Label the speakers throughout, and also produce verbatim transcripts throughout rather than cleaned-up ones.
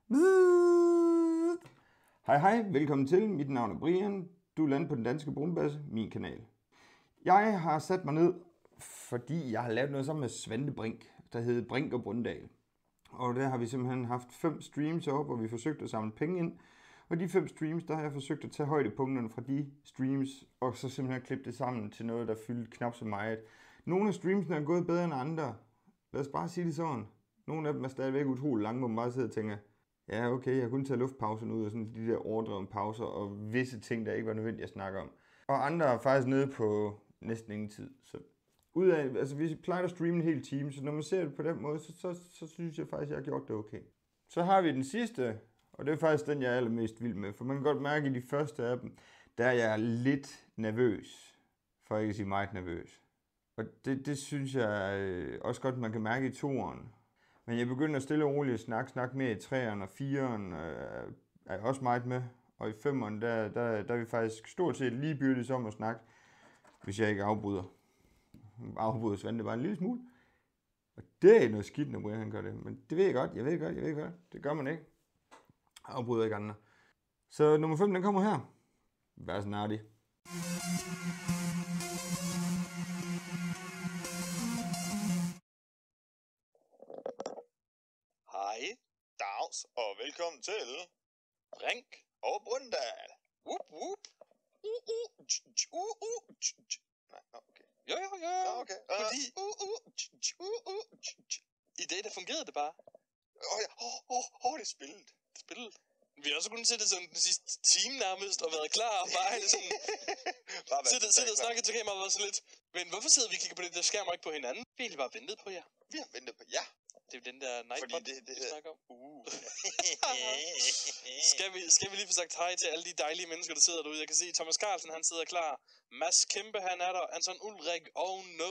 Speaker 1: Hej hej, velkommen til. Mit navn er Brian. Du er landet på den danske brunbasse, min kanal. Jeg har sat mig ned, fordi jeg har lavet noget sammen med Svante Brink, der hedder Brink og Brundal. Og der har vi simpelthen haft fem streams op, hvor vi forsøgt at samle penge ind. Og de fem streams, der har jeg forsøgt at tage højdepunkterne fra de streams, og så simpelthen klippe det sammen til noget, der fyldte knap så meget. Nogle af streamsene er gået bedre end andre. Lad os bare sige det sådan. Nogle af dem er stadigvæk utrolig lange, hvor man bare sidder og tænker, ja okay, jeg kunne tage luftpauserne ud og sådan de der overdrevne pauser og visse ting, der ikke var nødvendigt at snakke om. Og andre er faktisk nede på næsten ingen tid. Så ud af, altså vi plejer at streame en hel time, så når man ser det på den måde, så, så, så synes jeg faktisk, at jeg har gjort det okay. Så har vi den sidste, og det er faktisk den, jeg er allermest vild med, for man kan godt mærke i de første af dem, der er jeg lidt nervøs, for ikke at sige meget nervøs. Og det, det synes jeg øh, også godt, man kan mærke i toeren. Men jeg begynder stille og roligt at snakke, snakke mere i treeren, og fireren øh, er jeg også meget med. Og i femeren, der, der, der er vi faktisk stort set lige byrdes om at snakke, hvis jeg ikke afbryder. Afbryder Svante bare en lille smule. Og det er noget skidt, når Brian han gør det. Men det ved jeg godt, jeg ved godt, jeg ved godt. Det gør man ikke. Afbryder ikke andre. Så nummer fem, den kommer her. Vær så nartig.
Speaker 2: Hej, dags og velkommen til Brink og Brundal. Whoop, whoop. Uh, uh, tj, tj, uh, uh, tj, tj. Nej, nå, okay. Jo, jo, jo. Ja, okay. Uh, Fordi, uh, uh, tj, tj, uh, uh, tj, tj. I dag, der fungerede det bare. Åh, oh, ja. Åh, oh, oh, oh, det er spillet. Det er spillet. Vi har også kunnet sætte sådan den sidste time nærmest og været klar og bare sådan... Siddet sidde og snakket til kameraet og så lidt. Men hvorfor sidder vi og kigger på det der skærm og ikke på hinanden? Vi har egentlig bare ventet på jer. Vi har ventet på jer. Det er jo den der Nightbot, det, det vi snakker om. Uh. skal, vi, skal vi lige få sagt hej til alle de dejlige mennesker, der sidder derude? Jeg kan se, Thomas Carlsen, han sidder klar. Mads Kæmpe, han er der. Anton Ulrik og No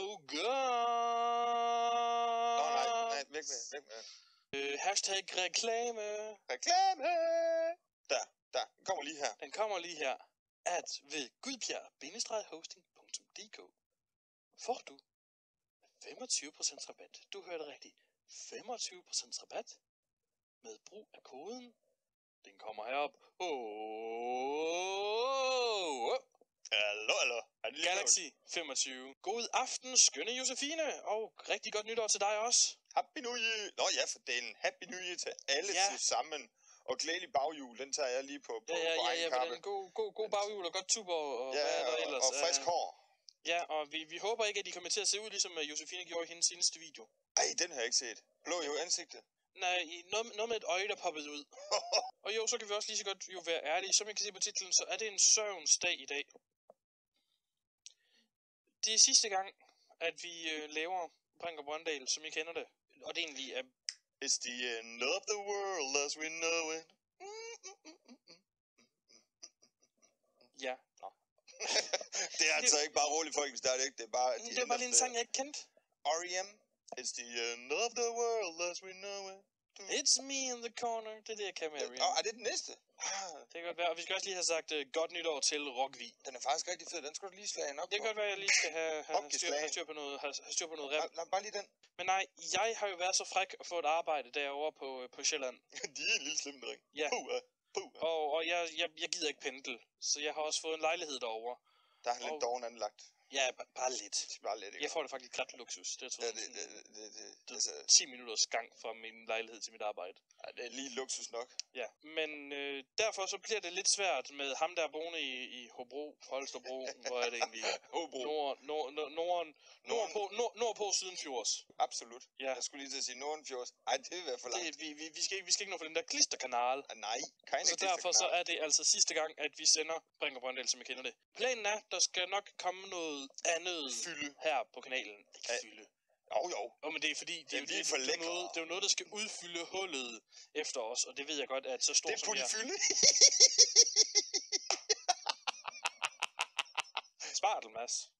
Speaker 2: God. Nå nej, nej, væk med, væk med. Øh, hashtag reklame. Reklame. Der, der, den kommer lige her. Den kommer lige her. At ved gudbjerg-hosting punktum d k får du femogtyve procent rabat. Du hørte rigtigt. femogtyve procent rabat med brug af koden. Den kommer herop. Oh, oh. Hallo, hallo. Galaxy femogtyve. God aften, skønne Josefine. Og rigtig godt nytår til dig også. Happy New Year. Nå ja, for den Happy New Year til alle ja. Til sammen. Og glædelig baghjul, den tager jeg lige på, på, ja, ja, på egen ja, kappe. Ja, ja, god, god, god baghjul og godt tuber og ja, hvad er der og, ellers. Og frisk hår. Ja, og vi, vi håber ikke, at de kommer til at se ud, ligesom Josefine gjorde i hendes seneste video. Ej, den har jeg ikke set. Blå i ansigtet. Nej, noget, noget med et øje, der poppede ud. Og jo, så kan vi også lige så godt jo være ærlige. Som jeg kan se på titlen, så er det en søvnsdag i dag. Det er sidste gang, at vi øh, laver Brink og Brundal, som I kender det. Og det egentlig er... It's the end of the world as we know it. Ja. Nå. Det er altså ikke bare roligt folk, hvis der er det ikke. Det er bare... Det er bare lige en sang, jeg ikke kendte. R E M. It's the end of the world as we know it. It's me in the corner. Det er det, jeg kan med R E M. Åh, er det den næste? Ah. Det kan godt være. Og vi skal også lige have sagt uh, godt nytår til Rockvi. Den er faktisk rigtig fed. Den skal du lige slage nok. Det kan godt være, at jeg lige skal have, have, styr, have, styr på noget, have, have styr på noget rap. Lad bare lige den. Men nej, jeg har jo været så fræk at få et arbejde derovre på, på Sjælland. De er en lille slemme dreng. Ja. Puh, puh. Og, og jeg, jeg, jeg gider ikke pendle. Så jeg har også fået en lejlighed derovre. Der er han lidt doven anlagt. Ja, bare lidt. Bare lidt, ikke? Jeg får det faktisk ret luksus. Det er tror, ja, det, det, det, det, det, det altså... ti minutters gang fra min lejlighed til mit arbejde. Ja, det er lige luksus nok. Ja, men øh, derfor så bliver det lidt svært med ham, der er boende i, i Hobro, Holstebro, hvor er det egentlig? Hobro. Nord, nord, nord, nord, nordpå, nord, nordpå Sydenfjords. Absolut. Ja. Jeg skulle lige til at sige Nordenfjords. Ej, det vil være for langt. Det, vi, vi, vi, skal ikke, vi skal ikke nå for den der klisterkanal. Ah, nej, keine så derfor så er det altså sidste gang, at vi sender Brink og Brundal, som jeg kender det. Planen er, der skal nok komme noget andet fylde her på kanalen. Ikke ja. Fylde. Jo, jo. Jo, men det er fordi, det, ja, er, det, det, det, er noget, det er jo noget, der skal udfylde hullet efter os, og det ved jeg godt, at så stort som jeg... Det er polyfylde. Spartel, Mads.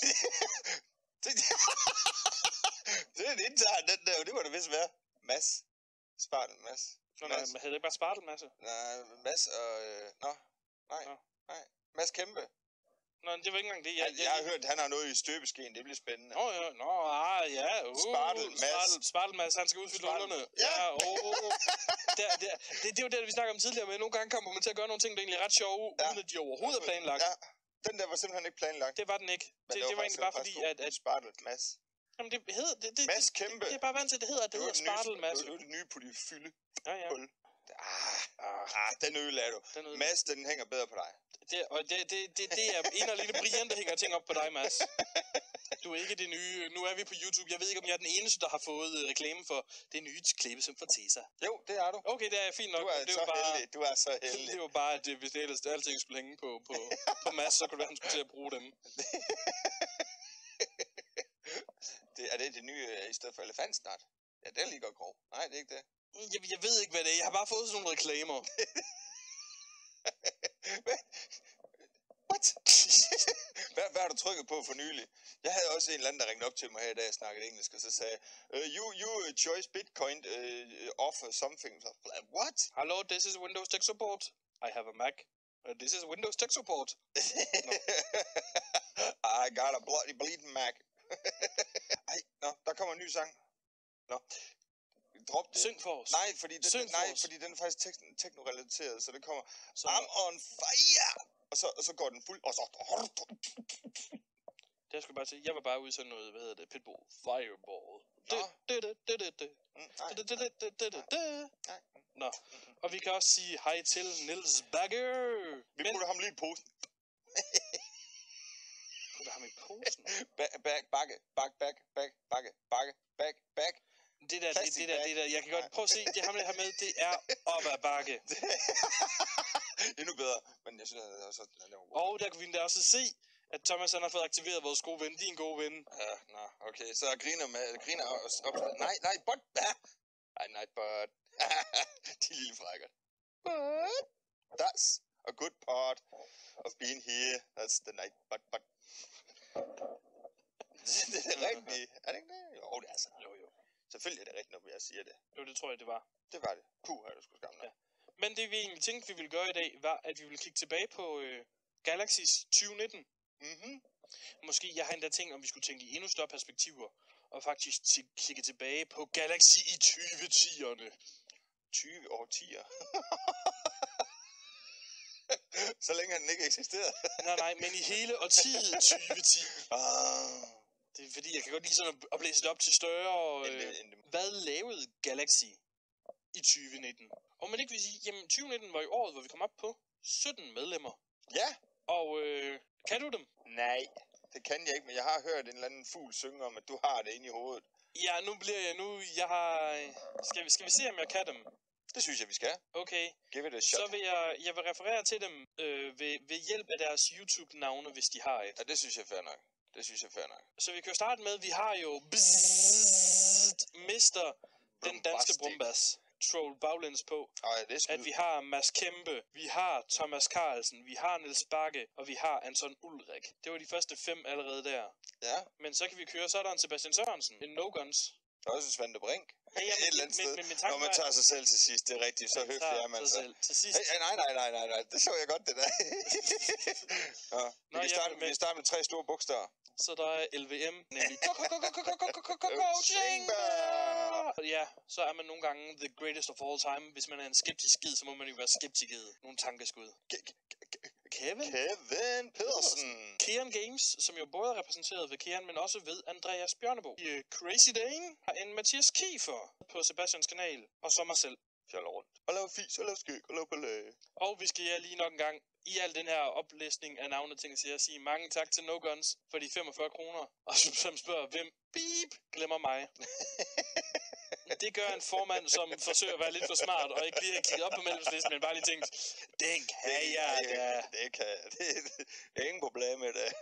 Speaker 2: Det er en intern, den der, det må det vist være. Mads. Spartel, Mads. Nå, nej, men hedder det ikke bare Spartel, Mads? Nej, Mads og... Øh, nå, nej, nå. nej. Mads Kæmpe.
Speaker 3: Nå, det var ikke engang det.
Speaker 2: Jeg, jeg, jeg har hørt, at han har noget i støbeskeen. Det bliver spændende.
Speaker 3: Nå, ja. Nå, ah, ja. Uh,
Speaker 2: Spartel Mads.
Speaker 3: Spartel Mads, han skal udfylde hullerne.
Speaker 2: Ja.
Speaker 3: ja oh. der, der. Det, det er jo det, vi snakker om tidligere, men nogle gange kommer man til at gøre nogle ting, der egentlig er ret sjove, ja. uden at de overhovedet er planlagt.
Speaker 2: Ja. Den der var simpelthen ikke planlagt.
Speaker 3: Det var den ikke. Det, det, var, det var egentlig bare fordi, at... at
Speaker 2: Spartel Mads.
Speaker 3: Jamen, det hedder... Det, det,
Speaker 2: Mads Kæmpe.
Speaker 3: Det, det er bare vant til, det hedder, at det, det hedder Spartel Mads.
Speaker 2: Det var det nye på de fylde.
Speaker 3: Ja, ja.
Speaker 2: Ah, ah, den ødelagde du. Den Mads, den hænger bedre på dig.
Speaker 3: Det, og det, det, det, det er en og alene Brian, der hænger ting op på dig, Mads. Du er ikke det nye... Nu er vi på YouTube. Jeg ved ikke, om jeg er den eneste, der har fået reklame for det nye klæbesøm for Tesa.
Speaker 2: Jo, det er du.
Speaker 3: Okay, det er fint nok.
Speaker 2: Du er
Speaker 3: det
Speaker 2: så
Speaker 3: var bare,
Speaker 2: heldig. Du er så heldig.
Speaker 3: Det var bare, at hvis det ellers alting skulle hænge på, på, på Mads, så kunne det være, han skulle til at bruge dem.
Speaker 2: det, er det det nye i stedet for elefant snart? Ja, det er lige godt grov. Nej, det er ikke det.
Speaker 3: Jeg, jeg ved ikke, hvad det er. Jeg har bare fået sådan nogle reklamer.
Speaker 2: What? hvad, hvad har du trykket på for nylig? Jeg havde også en eller anden, der ringede op til mig her i dag og snakkede engelsk, og så sagde, uh, you, you choice Bitcoin uh, offer something. What?
Speaker 3: Hello, this is Windows Tech Support. I have a Mac. Uh, this is Windows Tech Support.
Speaker 2: No. I got a bloody bleeding Mac. Ej, nå, der kommer en ny sang. Nå. Drop det.
Speaker 3: Syng for os.
Speaker 2: Nej, fordi, det,
Speaker 3: Syng
Speaker 2: nej,
Speaker 3: for
Speaker 2: fordi den er faktisk tek- teknorelateret, så det kommer,
Speaker 3: så...
Speaker 2: I'm on fire! Og så, og så går den fuld, og så...
Speaker 3: Det skulle bare sige, jeg var bare ude i sådan noget, hvad hedder det, Pitbull Fireball. Nå, og vi kan også sige hej til Niels Bagger.
Speaker 2: Vi putter ham lige i posen.
Speaker 3: Putter ham i posen?
Speaker 2: Back, back, bakke, back, back, back, bakke, bakke, back, back.
Speaker 3: Det der, det, det der, det der, jeg kan godt prøve at se, det ham her med, det er op ad bakke.
Speaker 2: Endnu bedre, men jeg synes, at det er også...
Speaker 3: Og der kan vi endda også se, at Thomas han har fået aktiveret vores gode ven, din gode ven.
Speaker 2: Ja, nå, okay, så griner med, griner os op. Nej, nej, but, nej, nej, but, de lille frækker. But, that's a good part of being here, that's the night, but, but. Det er rigtigt, er det ikke det? Jo, det er så.
Speaker 3: Jo, jo.
Speaker 2: Selvfølgelig er det rigtigt, når jeg siger det.
Speaker 3: Jo, det tror jeg, det var.
Speaker 2: Det var det. Puh, her er det sgu skam.
Speaker 3: Ja. Men det vi egentlig tænkte, vi ville gøre i dag, var, at vi ville kigge tilbage på øh, Galaxys tyve nitten.
Speaker 2: Mhm.
Speaker 3: Måske, jeg har endda tænkt, om vi skulle tænke i endnu større perspektiver, og faktisk t- kigge tilbage på Galaxy i tyve tierne.
Speaker 2: tyve årtier. Så længe har den ikke eksisteret.
Speaker 3: nej, nej, men i hele årtiet tyve ti.
Speaker 2: Ah.
Speaker 3: Det er fordi, jeg kan godt lide sådan at blæse det op til større... Øh, hvad lavede Galaxy i tyve nitten? Og man ikke vil sige, jamen tyve nitten var jo året, hvor vi kom op på sytten medlemmer.
Speaker 2: Ja.
Speaker 3: Og øh, kan du dem?
Speaker 2: Nej, det kan jeg ikke, men jeg har hørt en eller anden fugl synge om, at du har det inde i hovedet.
Speaker 3: Ja, nu bliver jeg nu... Jeg har... Skal vi, skal vi se, om jeg kan dem?
Speaker 2: Det synes jeg, vi skal.
Speaker 3: Okay.
Speaker 2: Give it a shot.
Speaker 3: Så vil jeg, jeg vil referere til dem øh, ved, ved hjælp af deres YouTube-navne, hvis de har et.
Speaker 2: Ja, det synes jeg er fair nok. Det synes jeg er fair nok.
Speaker 3: Så vi kan jo starte med, vi har jo bzzzt, mister den danske brumbas. Troll baglæns på.
Speaker 2: Ej, det er
Speaker 3: at vi har Mads Kæmpe, vi har Thomas Carlsen, vi har Niels Bakke, og vi har Anton Ulrik. Det var de første fem allerede der.
Speaker 2: Ja.
Speaker 3: Men så kan vi køre, så er der en Sebastian Sørensen, en No Guns.
Speaker 2: Der er også en Svante Brink.
Speaker 3: Ja, ja, men,
Speaker 2: et eller andet
Speaker 3: men,
Speaker 2: sted.
Speaker 3: Men, men,
Speaker 2: når man tager sig selv til sidst, det er rigtigt, så høflig er man så.
Speaker 3: Til sidst.
Speaker 2: Hey, nej, nej, nej, nej, nej, det så jeg godt, det der. Nå, vi,
Speaker 3: Nå,
Speaker 2: kan starte, vi kan starte med tre store bogstaver.
Speaker 3: Så der er L V M, nemlig coaching. Ja, så er man nogle gange the greatest of all time. Hvis man er en skeptisk skid, så må man jo være skeptiket. Nogle tankeskud. Kevin?
Speaker 2: Kevin Pedersen.
Speaker 3: Kean Games, som jo både er repræsenteret ved Kean, men også ved Andreas Bjørnebo. I Crazy Dane har en Mathias Kiefer på Sebastians kanal, og så mig selv.
Speaker 2: Fjaller rundt. Og lave fis, og lave skæg, og lave ballade.
Speaker 3: Og vi skal ja lige nok en gang i al den her oplæsning af navne ting, siger jeg sige mange tak til No Guns for de femogfyrre kroner. Og som spørger, hvem beep glemmer mig. Det gør en formand, som forsøger at være lidt for smart, og ikke lige har kigget op på medlemslisten, men bare lige tænkt, den kan det, jeg da.
Speaker 2: Det, det kan jeg. Det, det er ingen problem med det.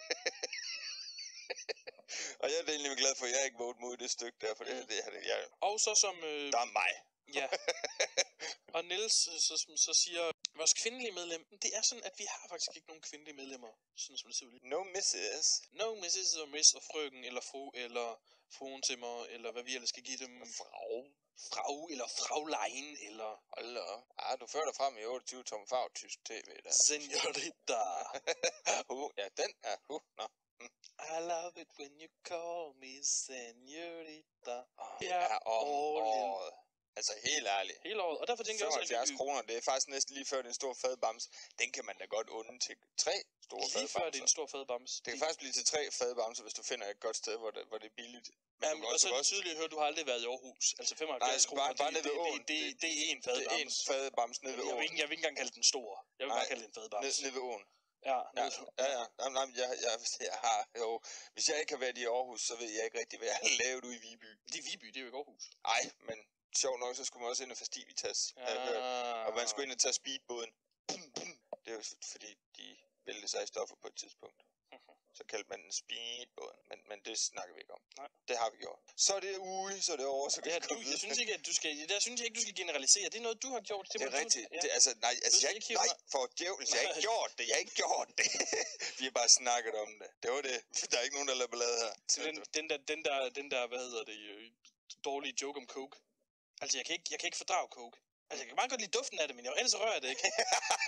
Speaker 2: Og jeg er egentlig glad for, at jeg ikke vågede mod det stykke der, for det, det, det jeg...
Speaker 3: Og så som... Øh...
Speaker 2: Der er mig.
Speaker 3: Ja. Og Niels så, så siger, vores kvindelige medlem, det er sådan, at vi har faktisk ikke nogen kvindelige medlemmer, sådan som det ser ud lige.
Speaker 2: No missus.
Speaker 3: No missus og miss og frøken, eller fru, eller fruen til mig, eller hvad vi ellers skal give dem.
Speaker 2: Frau.
Speaker 3: frau eller fraulein, eller...
Speaker 2: Hold da op. Ah, du fører dig frem i otteogtyve tommer farve tysk tv der.
Speaker 3: Senorita.
Speaker 2: uh, ja, den er... Uh, nå. Mm.
Speaker 3: I love it when you call me senorita.
Speaker 2: Oh, det er om året. Altså helt ærligt.
Speaker 3: Hele året. Og derfor tænker jeg også, at
Speaker 2: femoghalvfjerds kroner, det er faktisk næsten lige før den store fadbams. Den kan man da godt unde til tre store fadbamser.
Speaker 3: Lige før det er en stor fadbams.
Speaker 2: Det kan de... faktisk blive til tre fadbamser, hvis du finder et godt sted, hvor det, hvor det er billigt.
Speaker 3: Men Jamen, og så er det tydeligt at høre, at du har aldrig været i Aarhus. Altså femoghalvfjerds kroner, det, det, det, det, det er en fadbams. Det er en
Speaker 2: fadbams nede ved åen.
Speaker 3: Jeg vil ikke, jeg vil ikke engang kalde den stor. Jeg vil
Speaker 2: Nej,
Speaker 3: bare kalde den en fadbams.
Speaker 2: Nede, nede ved åen.
Speaker 3: Ja,
Speaker 2: ja, ja, ja. Jamen, jamen, jeg, jeg, jeg har jo... Hvis jeg ikke har været i Aarhus, så ved jeg ikke rigtig, hvad jeg har lavet ude i Viby.
Speaker 3: Det er Viby, det er jo ikke Aarhus.
Speaker 2: Nej, men sjovt nok, så skulle man også ind og festivitas. Ja. Og man skulle ind og tage speedbåden. Det er jo fordi, de væltede sig i stoffer på et tidspunkt. Så kaldte man den speedbåden, men, men det snakker vi ikke om.
Speaker 3: Nej.
Speaker 2: Det har vi gjort. Så er det ude, så er det over, så kan
Speaker 3: det du, jeg synes ikke, at du skal, der synes jeg ikke, du skal generalisere. Det er noget, du har gjort.
Speaker 2: Det, det er rigtigt. Ja. Det, altså, nej, altså, jeg, ikke, nej, for djævels, jeg har ikke gjort det. Jeg har ikke gjort det. Vi har bare snakket om det. Det var det. Der er ikke nogen, der lader ballade her.
Speaker 3: Så den, den, der, den, der, den der, hvad hedder det, øh, dårlige joke om coke. Altså, jeg kan ikke, jeg kan ikke fordrage coke. Altså, jeg kan meget godt lide duften af det, men jeg, ellers rører jeg det ikke.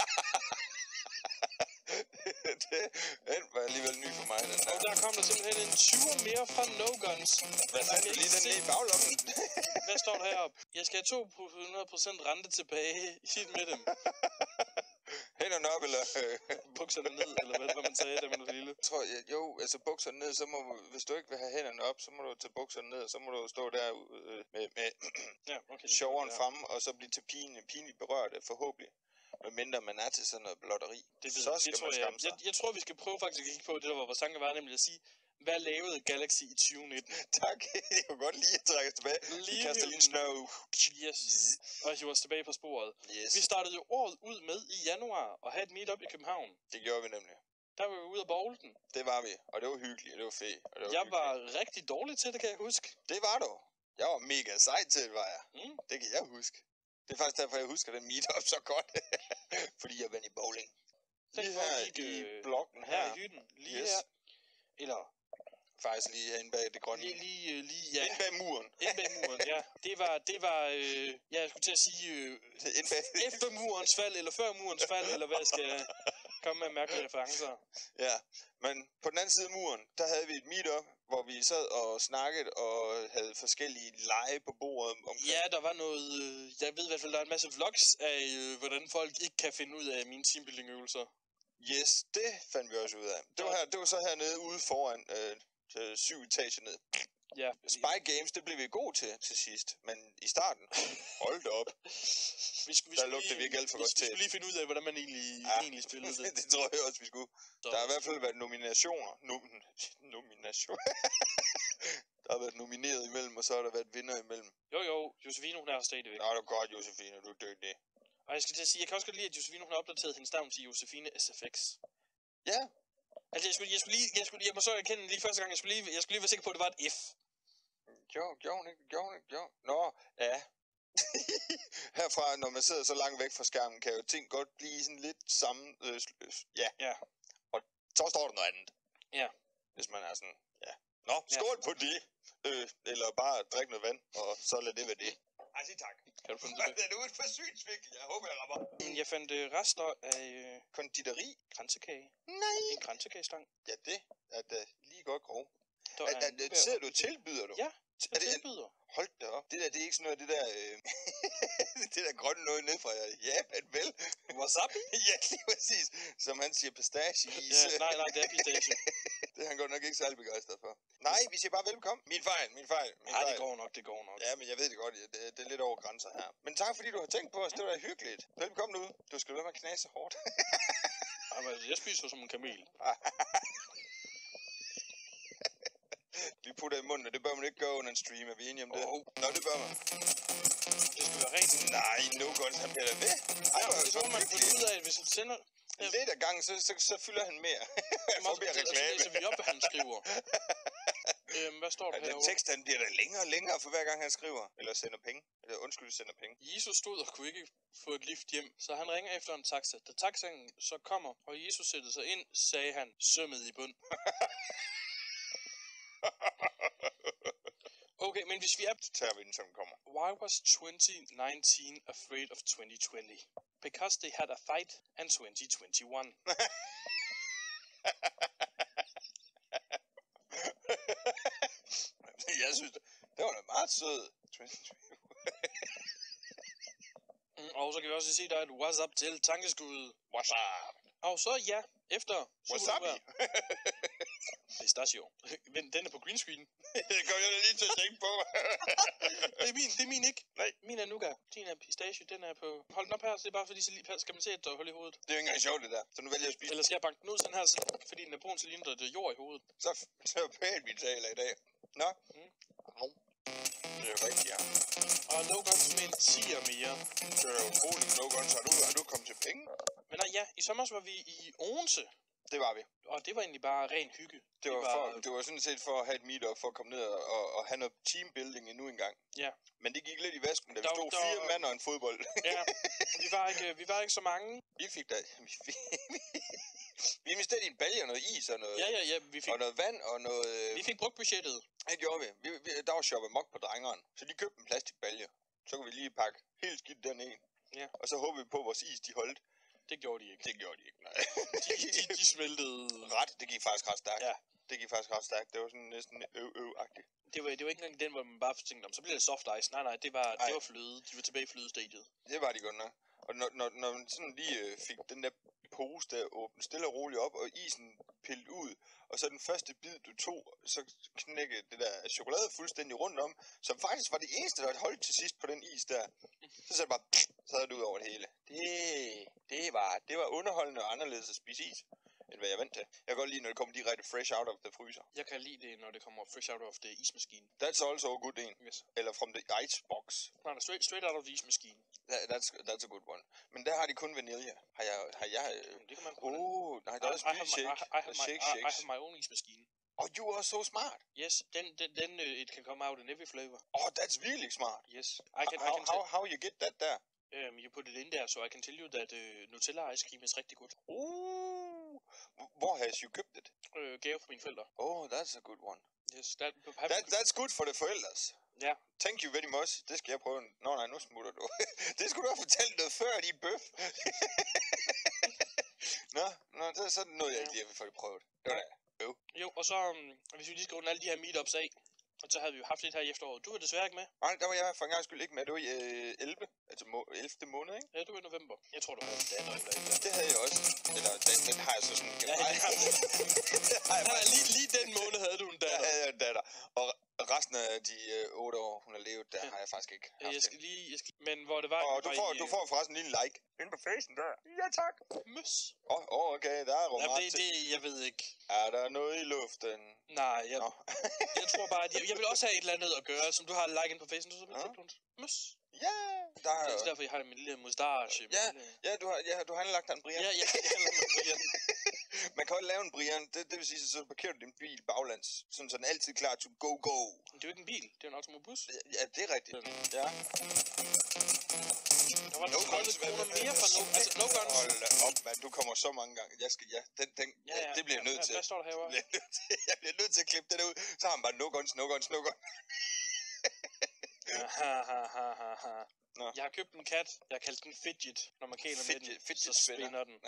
Speaker 2: det, den var alligevel ny for mig, den der.
Speaker 3: Og der kom der simpelthen en tyver mere fra No Guns.
Speaker 2: Hvad fandt du lige den nede i baglommen?
Speaker 3: Hvad står der heroppe? Jeg skal have to hundrede procent rente tilbage. Hit med dem.
Speaker 2: Hænderne op, eller...
Speaker 3: bukserne ned, eller hvad, hvad man sagde, da man var lille.
Speaker 2: Jeg tror, jeg, jo, altså bukserne ned, så må... Hvis du ikke vil have hænderne op, så må du tage bukserne ned, og så må du stå der øh, med, med
Speaker 3: ja, okay,
Speaker 2: sjoveren fremme, og så blive til pinligt, pinligt berørt, forhåbentlig. Med mindre man er til sådan noget blotteri.
Speaker 3: Det ved,
Speaker 2: så
Speaker 3: det
Speaker 2: skal
Speaker 3: tror
Speaker 2: man skamme sig.
Speaker 3: Jeg, jeg, jeg tror, vi skal prøve faktisk at kigge på det, der var vores tanke var, nemlig at sige, hvad lavede Galaxy i tyve nitten?
Speaker 2: Tak, jeg kunne godt lige at trække tilbage. Lige vi kaster lige en snør ud.
Speaker 3: Yes, og hiver os tilbage på sporet.
Speaker 2: Yes.
Speaker 3: Vi startede jo året ud med i januar og havde et meetup i København.
Speaker 2: Det gjorde vi nemlig.
Speaker 3: Der var vi ude af bowlen.
Speaker 2: Det var vi, og det var hyggeligt, og det var fedt. Og det var
Speaker 3: jeg
Speaker 2: hyggeligt.
Speaker 3: var rigtig dårlig til det, kan jeg huske.
Speaker 2: Det var du. Jeg var mega sej til det, var jeg. Mm. Det kan jeg huske. Det er faktisk derfor, jeg husker den meetup så godt. Fordi jeg var i bowling. Lige her
Speaker 3: gik,
Speaker 2: i
Speaker 3: øh,
Speaker 2: blokken her.
Speaker 3: Her i hytten. Lige
Speaker 2: yes.
Speaker 3: her. Eller...
Speaker 2: Faktisk lige herinde bag det grønne.
Speaker 3: Lige, lige, lige ja.
Speaker 2: Inde bag muren.
Speaker 3: Inde bag muren, ja. Det var, det var, øh, ja, jeg skulle til at sige, øh, bag... efter murens fald, eller før murens fald, eller hvad skal jeg komme med mærkelige referencer.
Speaker 2: Ja, men på den anden side af muren, der havde vi et meetup, hvor vi sad og snakkede og havde forskellige lege på bordet omkring.
Speaker 3: Ja, der var noget, øh, jeg ved i hvert fald, der er en masse vlogs af, øh, hvordan folk ikke kan finde ud af mine teambuilding-øvelser.
Speaker 2: Yes, det fandt vi også ud af. Det var, her, det var så hernede ude foran, øh, syv etager ned.
Speaker 3: Ja.
Speaker 2: Spy Games, det blev vi gode til til sidst, men i starten, hold da op,
Speaker 3: vi skulle, vi
Speaker 2: der lugtede vi ikke alt for godt til.
Speaker 3: Vi skulle lige finde ud af, hvordan man egentlig, ja, egentlig spillede det.
Speaker 2: Det tror jeg også, vi skulle. Så, der har i hvert fald været nominationer. Nom- nomination. Der har været nomineret imellem, og så har der været vinder imellem.
Speaker 3: Jo jo, Josefine, hun er stadigvæk.
Speaker 2: Nå, det er godt, Josefine, du er dygtig.
Speaker 3: Og jeg skal til at sige, jeg kan også godt lide, at Josefine, hun har opdateret hendes navn til Josefine S F X.
Speaker 2: Ja.
Speaker 3: Altså, jeg skulle, jeg skulle lige, jeg skulle, jeg må så erkende lige første gang, jeg skulle lige, jeg skulle lige være sikker på, at det var et F.
Speaker 2: Jo, gjorde hun ikke, gjorde hun ikke, jo. Nå, ja. Herfra, når man sidder så langt væk fra skærmen, kan jo ting godt blive sådan lidt sammen, øh, ja.
Speaker 3: Ja.
Speaker 2: Og så står der noget andet.
Speaker 3: Ja.
Speaker 2: Hvis man er sådan, ja. Nå, skål ja. På det. Øh, eller bare drikke noget vand, og så lad det være det. Ej, sig tak.
Speaker 3: Kan du finde det?
Speaker 2: Det er nu et forsynsvigt. Jeg håber, jeg rammer.
Speaker 3: Jeg fandt øh, rester af... Øh,
Speaker 2: konditori.
Speaker 3: Kransekage.
Speaker 2: Nej.
Speaker 3: En kransekagestang.
Speaker 2: Ja, det er da lige godt grov.
Speaker 3: Der
Speaker 2: er, er, er, sidder du tilbyder du?
Speaker 3: Ja,
Speaker 2: er det
Speaker 3: tilbyder.
Speaker 2: Hold da op. Det der, det er ikke sådan noget, det der... Øh, det der grønne noget ned fra Japan, vel?
Speaker 3: Wasabi?
Speaker 2: Ja, lige præcis. Som han siger, pistache-is.
Speaker 3: Ja, nej, nej, det er pistache.
Speaker 2: Det er han godt nok ikke særlig begejstret for. Nej, vi siger bare velkommen. Min fejl, min fejl. Min
Speaker 3: Nej,
Speaker 2: fejl.
Speaker 3: det går nok, det går nok.
Speaker 2: Ja, men jeg ved det godt. Det, det er lidt over grænser her. Men tak, fordi du har tænkt på os. Det var da hyggeligt. Velkommen ud. Du skal være med at knase så hårdt.
Speaker 3: Jamen, jeg spiser som en kamel.
Speaker 2: Vi putter i munden, og det bør man ikke gøre under en stream. Er vi enige om det?
Speaker 3: Oh.
Speaker 2: Nå, det bør man.
Speaker 3: Det skal være rent.
Speaker 2: Nej, no godt. Han bliver da ved. Ej,
Speaker 3: ja, det tror man finde ud af, hvis du sender...
Speaker 2: Ja. Lidt af gangen, så, så, så fylder han mere. Jeg får mere reklame.
Speaker 3: Altså, læser vi op, hvad han skriver. øhm, hvad står der
Speaker 2: herovre? Den tekst, han bliver da længere og længere, for hver gang han skriver. Eller sender penge. Eller undskyld, sender penge.
Speaker 3: Jesus stod og kunne ikke få et lift hjem, så han ringer efter en taxa. Da taxaen så kommer, og Jesus sætter sig ind, sagde han, sømmet i bund. Okay, men hvis vi er...
Speaker 2: Så tager vi den, som den kommer.
Speaker 3: Why was twenty nineteen afraid of twenty twenty? Because they had a fight in twenty twenty-one.
Speaker 2: Jeg synes, det var da meget sød.
Speaker 3: mm, og så kan vi også se, der er et what's up til tankeskud.
Speaker 2: What's up?
Speaker 3: Og så ja, efter...
Speaker 2: Wasabi?
Speaker 3: Pistachio. Den er på green screen.
Speaker 2: Det går jeg lige til at tænke på.
Speaker 3: det, er min, det er min ikke.
Speaker 2: Nej.
Speaker 3: Min er nougat. Din er pistachio, den er på... Hold den op her, så det er bare fordi, så lige skal man se et hul i hovedet.
Speaker 2: Det er jo ikke engang sjovt, det der. Så nu vælger jeg at spise.
Speaker 3: Eller skal jeg banke den ud sådan her, fordi den er brun, så ligner det jord i hovedet.
Speaker 2: Så, så pænt, vi taler i dag. Nå. Mm. Det er jo rigtigt, ja.
Speaker 3: Og no-guns med en tier mere.
Speaker 2: Det er jo utroligt, no-guns. Har du, har du kommet til penge?
Speaker 3: Men nej, ja, i sommer var vi i Odense.
Speaker 2: Det var vi.
Speaker 3: Og det var egentlig bare ren hygge.
Speaker 2: Det var, for, det var sådan set for at have et meetup, for at komme ned og, og, og have noget teambuilding endnu en gang.
Speaker 3: Ja.
Speaker 2: Men det gik lidt i vasken, da vi
Speaker 3: der,
Speaker 2: stod
Speaker 3: der,
Speaker 2: fire mand og en fodbold.
Speaker 3: Ja, vi var ikke, vi var ikke så mange.
Speaker 2: Vi fik da... Vi, vi, vi investerede i en balje og noget is og noget...
Speaker 3: Ja, ja, ja. Vi fik,
Speaker 2: og noget vand og noget...
Speaker 3: Vi fik brugt budgettet.
Speaker 2: Det gjorde vi. vi, vi der var shoppet mok på drengeren. Så de købte en plastikbalje. Så kunne vi lige pakke helt skidt den en.
Speaker 3: Ja.
Speaker 2: Og så håbede vi på, at vores is de holdt.
Speaker 3: Det gjorde de ikke.
Speaker 2: Det gjorde de ikke, nej.
Speaker 3: de, de, de smeltede...
Speaker 2: Ret, det gik faktisk ret stærkt.
Speaker 3: Ja.
Speaker 2: Det gik faktisk ret stærkt. Det var sådan næsten øv-øv-agtigt.
Speaker 3: Det var, det var ikke engang den, hvor man bare tænkte om, så bliver det soft ice. Nej, nej, det var, det var fløde. De var tilbage i flødestadiet.
Speaker 2: Det var de godt nok. Og når, når, når man sådan lige øh, fik den der pose der åbent stille og roligt op, og isen pillet ud, og så den første bid, du tog, så knækkede det der chokolade fuldstændig rundt om, som faktisk var det eneste, der holdt til sidst på den is der. Så sagde det bare, så havde det ud over det hele. Det, det, var, det var underholdende og anderledes at spise is, end hvad jeg vant til. Jeg kan godt lide, når det kommer direkte fresh out of the fryser.
Speaker 3: Jeg kan lide det, når det kommer fresh out of the ismaskine.
Speaker 2: That's also a good one.
Speaker 3: Yes.
Speaker 2: Eller from the ice box.
Speaker 3: Nej, no, straight, straight out of the ismaskine.
Speaker 2: That, that's, that's a good one. Men der har de kun vanilje. Har jeg... Har jeg
Speaker 3: øh... Det kan man
Speaker 2: oh, nej, der er også milkshake.
Speaker 3: I, I, have my,
Speaker 2: shake,
Speaker 3: I, I have my own ismaskine.
Speaker 2: Oh, you are so smart.
Speaker 3: Yes, then, then, then uh, it can come out in every flavor.
Speaker 2: Oh, that's really smart.
Speaker 3: Yes. I can,
Speaker 2: how,
Speaker 3: I can
Speaker 2: how, how you get that there?
Speaker 3: Um, you put it in there, so I can tell you that uh, Nutella ice cream is rigtig godt.
Speaker 2: Uh, hvor har you købt det?
Speaker 3: Uh, gave fra mine forældre.
Speaker 2: Oh, that's a good one.
Speaker 3: Yes, that,
Speaker 2: that, that's good for the forældres.
Speaker 3: Ja. Yeah.
Speaker 2: Thank you very much. Det skal jeg prøve. Nå nej, nu smutter du. Det skulle du have fortalt noget før, de bøf. nå, nå, det er sådan noget, jeg ikke lige har fået prøvet. Det var da. Jo.
Speaker 3: Jo, og så, um, hvis vi lige skal runde alle de her meetups af, og så havde vi jo haft lidt her i efteråret. Du var desværre ikke med.
Speaker 2: Nej, der var jeg for en gang skyld ikke med. Det var i øh, elleve, altså må, ellevte måned, ikke?
Speaker 3: Ja, du var i november. Jeg tror, du havde en datter eller ikke.
Speaker 2: Det havde jeg også. Eller den, den har jeg så sådan...
Speaker 3: Ja, ja. Nej, lige, lige den måned havde du en datter.
Speaker 2: Der havde jeg en datter. Og resten af de øh, otte år, hun har levet, der ja. har jeg faktisk ikke haft
Speaker 3: jeg skal lige, jeg skal, men hvor det var...
Speaker 2: Og du får,
Speaker 3: i,
Speaker 2: du får forresten en lille like. Inde på facen der. Ja, tak.
Speaker 3: Møs.
Speaker 2: Åh, oh, oh, okay, der er romantik.
Speaker 3: Ja, det, det, jeg ved ikke.
Speaker 2: Er der noget i luften?
Speaker 3: Nej, jeg, jeg tror bare, at jeg, jeg vil også have et eller andet at gøre, som du har like inde på facen. Så ja. Møs.
Speaker 2: Ja, der er...
Speaker 3: Det er derfor, jeg har min lille mustache.
Speaker 2: Ja, ja, du har, ja, du har anlagt en Brian.
Speaker 3: Ja, ja, jeg har anlagt en Brian.
Speaker 2: Man kan også lave en Brian, det, det vil sige, så parkerer du din bil baglands, sådan så den altid er klar to go, go.
Speaker 3: Det er jo ikke en bil, det er en automobilbus.
Speaker 2: Ja, ja, det er rigtigt. Ja.
Speaker 3: Der var no tredive kroner mere for no, altså no guns.
Speaker 2: Hold op, man, du kommer så mange gange. Jeg skal, ja, den, den,
Speaker 3: ja, ja,
Speaker 2: det bliver jeg nødt
Speaker 3: ja,
Speaker 2: til.
Speaker 3: Hvad står der herovre?
Speaker 2: Jeg bliver nødt til at klippe det der ud. Så har man bare no guns, no guns, no guns.
Speaker 3: ha, ha, ha, ha, ha. Nå. Jeg har købt en kat, jeg har kaldt den Fidget. Når man kæler med den,
Speaker 2: fidget
Speaker 3: så spinner den.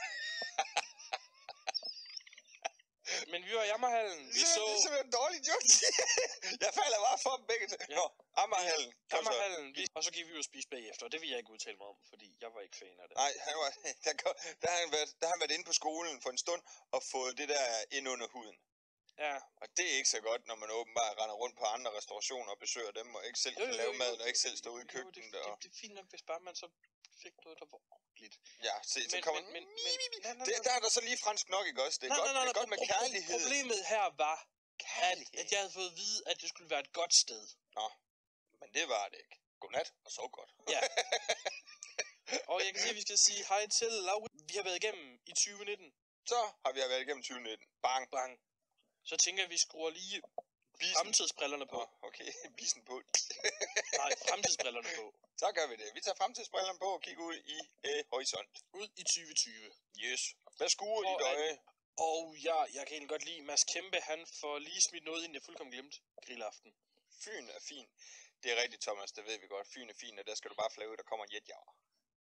Speaker 3: Men vi var i Ammerhallen. Vi
Speaker 2: det,
Speaker 3: så...
Speaker 2: Det er simpelthen en dårlig joke. Jeg falder bare for dem begge til. Ja. Nå, Ammerhallen.
Speaker 3: Ammerhallen. Vi... Og så gik vi jo spise bagefter. Det vil jeg ikke udtale mig om, fordi jeg var ikke fan af det.
Speaker 2: Nej, han var, der, der, har han været, der har han været inde på skolen for en stund og fået det der ind under huden.
Speaker 3: Ja.
Speaker 2: Og det er ikke så godt, når man åbenbart render rundt på andre restaurationer og besøger dem, og ikke selv
Speaker 3: jo, jo,
Speaker 2: kan lave
Speaker 3: jo,
Speaker 2: mad, og ikke selv stå ude i køkkenet.
Speaker 3: Jo, det,
Speaker 2: og...
Speaker 3: det, det er fint nok, hvis bare man så fik noget, der var ordentligt.
Speaker 2: Ja, se,
Speaker 3: men,
Speaker 2: så kommer
Speaker 3: men, men, men,
Speaker 2: men, det, der er der så lige fransk nok, ikke også? Det er
Speaker 3: nej,
Speaker 2: godt,
Speaker 3: nej, nej,
Speaker 2: det er godt med kærlighed.
Speaker 3: Problemet her var, at,
Speaker 2: at
Speaker 3: jeg havde fået at vide, at det skulle være et godt sted.
Speaker 2: Nå, men det var det ikke. Godnat, og så godt.
Speaker 3: Ja. Og jeg kan sige, at vi skal sige hej til Laura. Vi har været igennem i tyve nitten.
Speaker 2: Så har vi været igennem tyve nitten. Bang.
Speaker 3: Bang. Så tænker jeg, at vi skruer lige Bisen. Fremtidsbrillerne på.
Speaker 2: Oh, okay, bisen på.
Speaker 3: Nej, fremtidsbrillerne på.
Speaker 2: Så gør vi det. Vi tager fremtidsbrillerne på og kigger ud i øh, horisont.
Speaker 3: Ud i tyve tyve.
Speaker 2: Yes. Hvad skuer dit øje?
Speaker 3: Og ja, jeg kan egentlig godt lide Mads Kæmpe. Han får lige smidt noget ind, jeg fuldkommen glemt. Grillaften.
Speaker 2: Fyn er fin. Det er rigtigt, Thomas, det ved vi godt. Fyn er fin, og der skal du bare flage ud, der kommer en jetjager.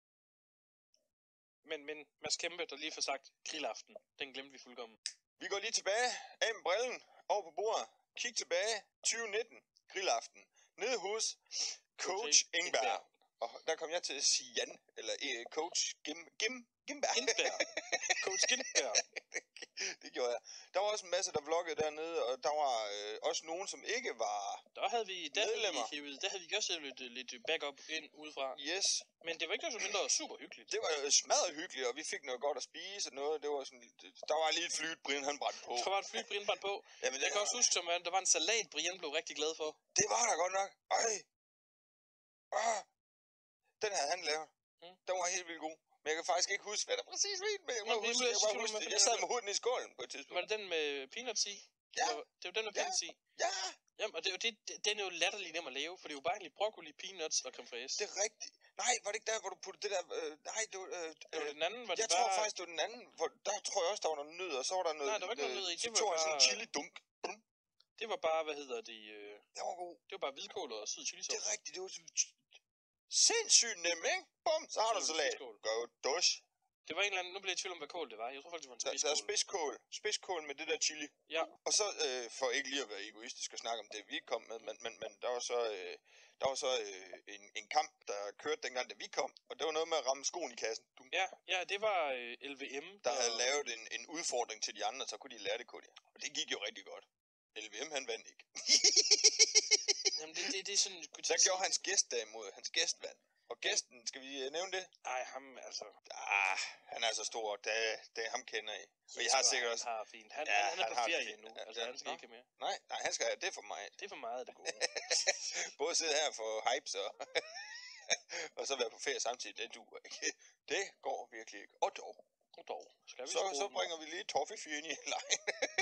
Speaker 3: Men, men Mads Kæmpe, der lige får sagt grillaften, den glemte vi fuldkommen.
Speaker 2: Vi går lige tilbage, af med brillen, over på bordet, kig tilbage, tyve nitten, grillaften, nede hos Coach Ingberg. Og der kom jeg til at sige Jan, eller eh, Coach Gim, Gim, Gimberg.
Speaker 3: Gimberg. Coach Gimberg.
Speaker 2: Det gjorde jeg. Der var også en masse, der vloggede dernede, og der var øh, også nogen, som ikke var
Speaker 3: Der havde vi, der
Speaker 2: medlemmer.
Speaker 3: Havde vi hævet, der havde vi også lidt, lidt backup ind udefra.
Speaker 2: Yes.
Speaker 3: Men det var ikke noget så mindre super hyggeligt.
Speaker 2: Det var smadret hyggeligt, og vi fik noget godt at spise og noget. Det var sådan, der var lige et flyt, Brian han brændte på.
Speaker 3: Der var et flyt, Brian brændte på.
Speaker 2: Jamen,
Speaker 3: jeg kan også huske, at der var en salat, Brian blev rigtig glad for.
Speaker 2: Det var der godt nok. Ej. Ah. Den havde han lavet. Mm. Den var helt vildt god. Men jeg kan faktisk ikke huske, hvad der præcis var. Men jeg, må huske, jeg, bare huske det. Jeg sad med hovedet i skålen på et tidspunkt.
Speaker 3: Var det den med peanuts i?
Speaker 2: Ja.
Speaker 3: Det var, det var den med peanuts i.
Speaker 2: Ja.
Speaker 3: Jamen, og det, det, det, den er jo latterlig nem at lave, for det er jo bare egentlig broccoli, peanuts og creme fraise.
Speaker 2: Det er rigtigt. Nej, var det ikke der, hvor du puttede det der... Øh, nej, det var... Øh,
Speaker 3: det var den anden, var det
Speaker 2: jeg
Speaker 3: bare...
Speaker 2: tror faktisk, det var den anden. Hvor, der tror jeg også, der var noget nød, og så var der noget...
Speaker 3: Nej, der var ikke
Speaker 2: øh,
Speaker 3: noget nød i. Det
Speaker 2: var
Speaker 3: var bare...
Speaker 2: sådan en chili-dunk. Bum.
Speaker 3: Det var bare, hvad hedder det... Øh...
Speaker 2: Det var god.
Speaker 3: Det var bare hvidkål og sød chilisauce.
Speaker 2: Det er rigtigt, det var sådan... Sindssygt nem, ikke? Bum, så har du salat. Go, dush.
Speaker 3: Det var en eller anden, nu bliver jeg i tvivl om, hvad kål det var. Jeg tror faktisk, det var en spidskål.
Speaker 2: Der, der er spidskål. Spidskål med det der chili.
Speaker 3: Ja.
Speaker 2: Og så, øh, for ikke lige at være egoistisk og snakke om det, vi kom med, men, men, men der var så, øh, der var så øh, en, en kamp, der kørte dengang, da vi kom. Og det var noget med at ramme skoen i kassen. Du.
Speaker 3: Ja, ja, det var øh, L V M.
Speaker 2: Der, der havde lavet en, en udfordring til de andre, så kunne de lære det kun. Og det gik jo rigtig godt. L V M, han vandt ikke.
Speaker 3: Jamen, det, det, det er sådan...
Speaker 2: Så gjorde hans gæst derimod. Hans gæst vandt. Og gæsten, skal vi nævne det?
Speaker 3: Ej, ham altså...
Speaker 2: Ah, han er så stor, det, det ham kender I. Og jeg har sikkert også...
Speaker 3: Han har fint. Han,
Speaker 2: ja,
Speaker 3: han, han er
Speaker 2: han
Speaker 3: på ferie nu,
Speaker 2: ja,
Speaker 3: altså
Speaker 2: ja,
Speaker 3: han skal ikke mere.
Speaker 2: Nej, nej, han skal have det for mig.
Speaker 3: Det er for meget, det gode.
Speaker 2: Både sidde her for hype, så... og så være på ferie samtidig, det duer ikke. Det går virkelig ikke. Og dog.
Speaker 3: Og dog. Skal vi
Speaker 2: så, så bringer vi lige toffifyren i lejen.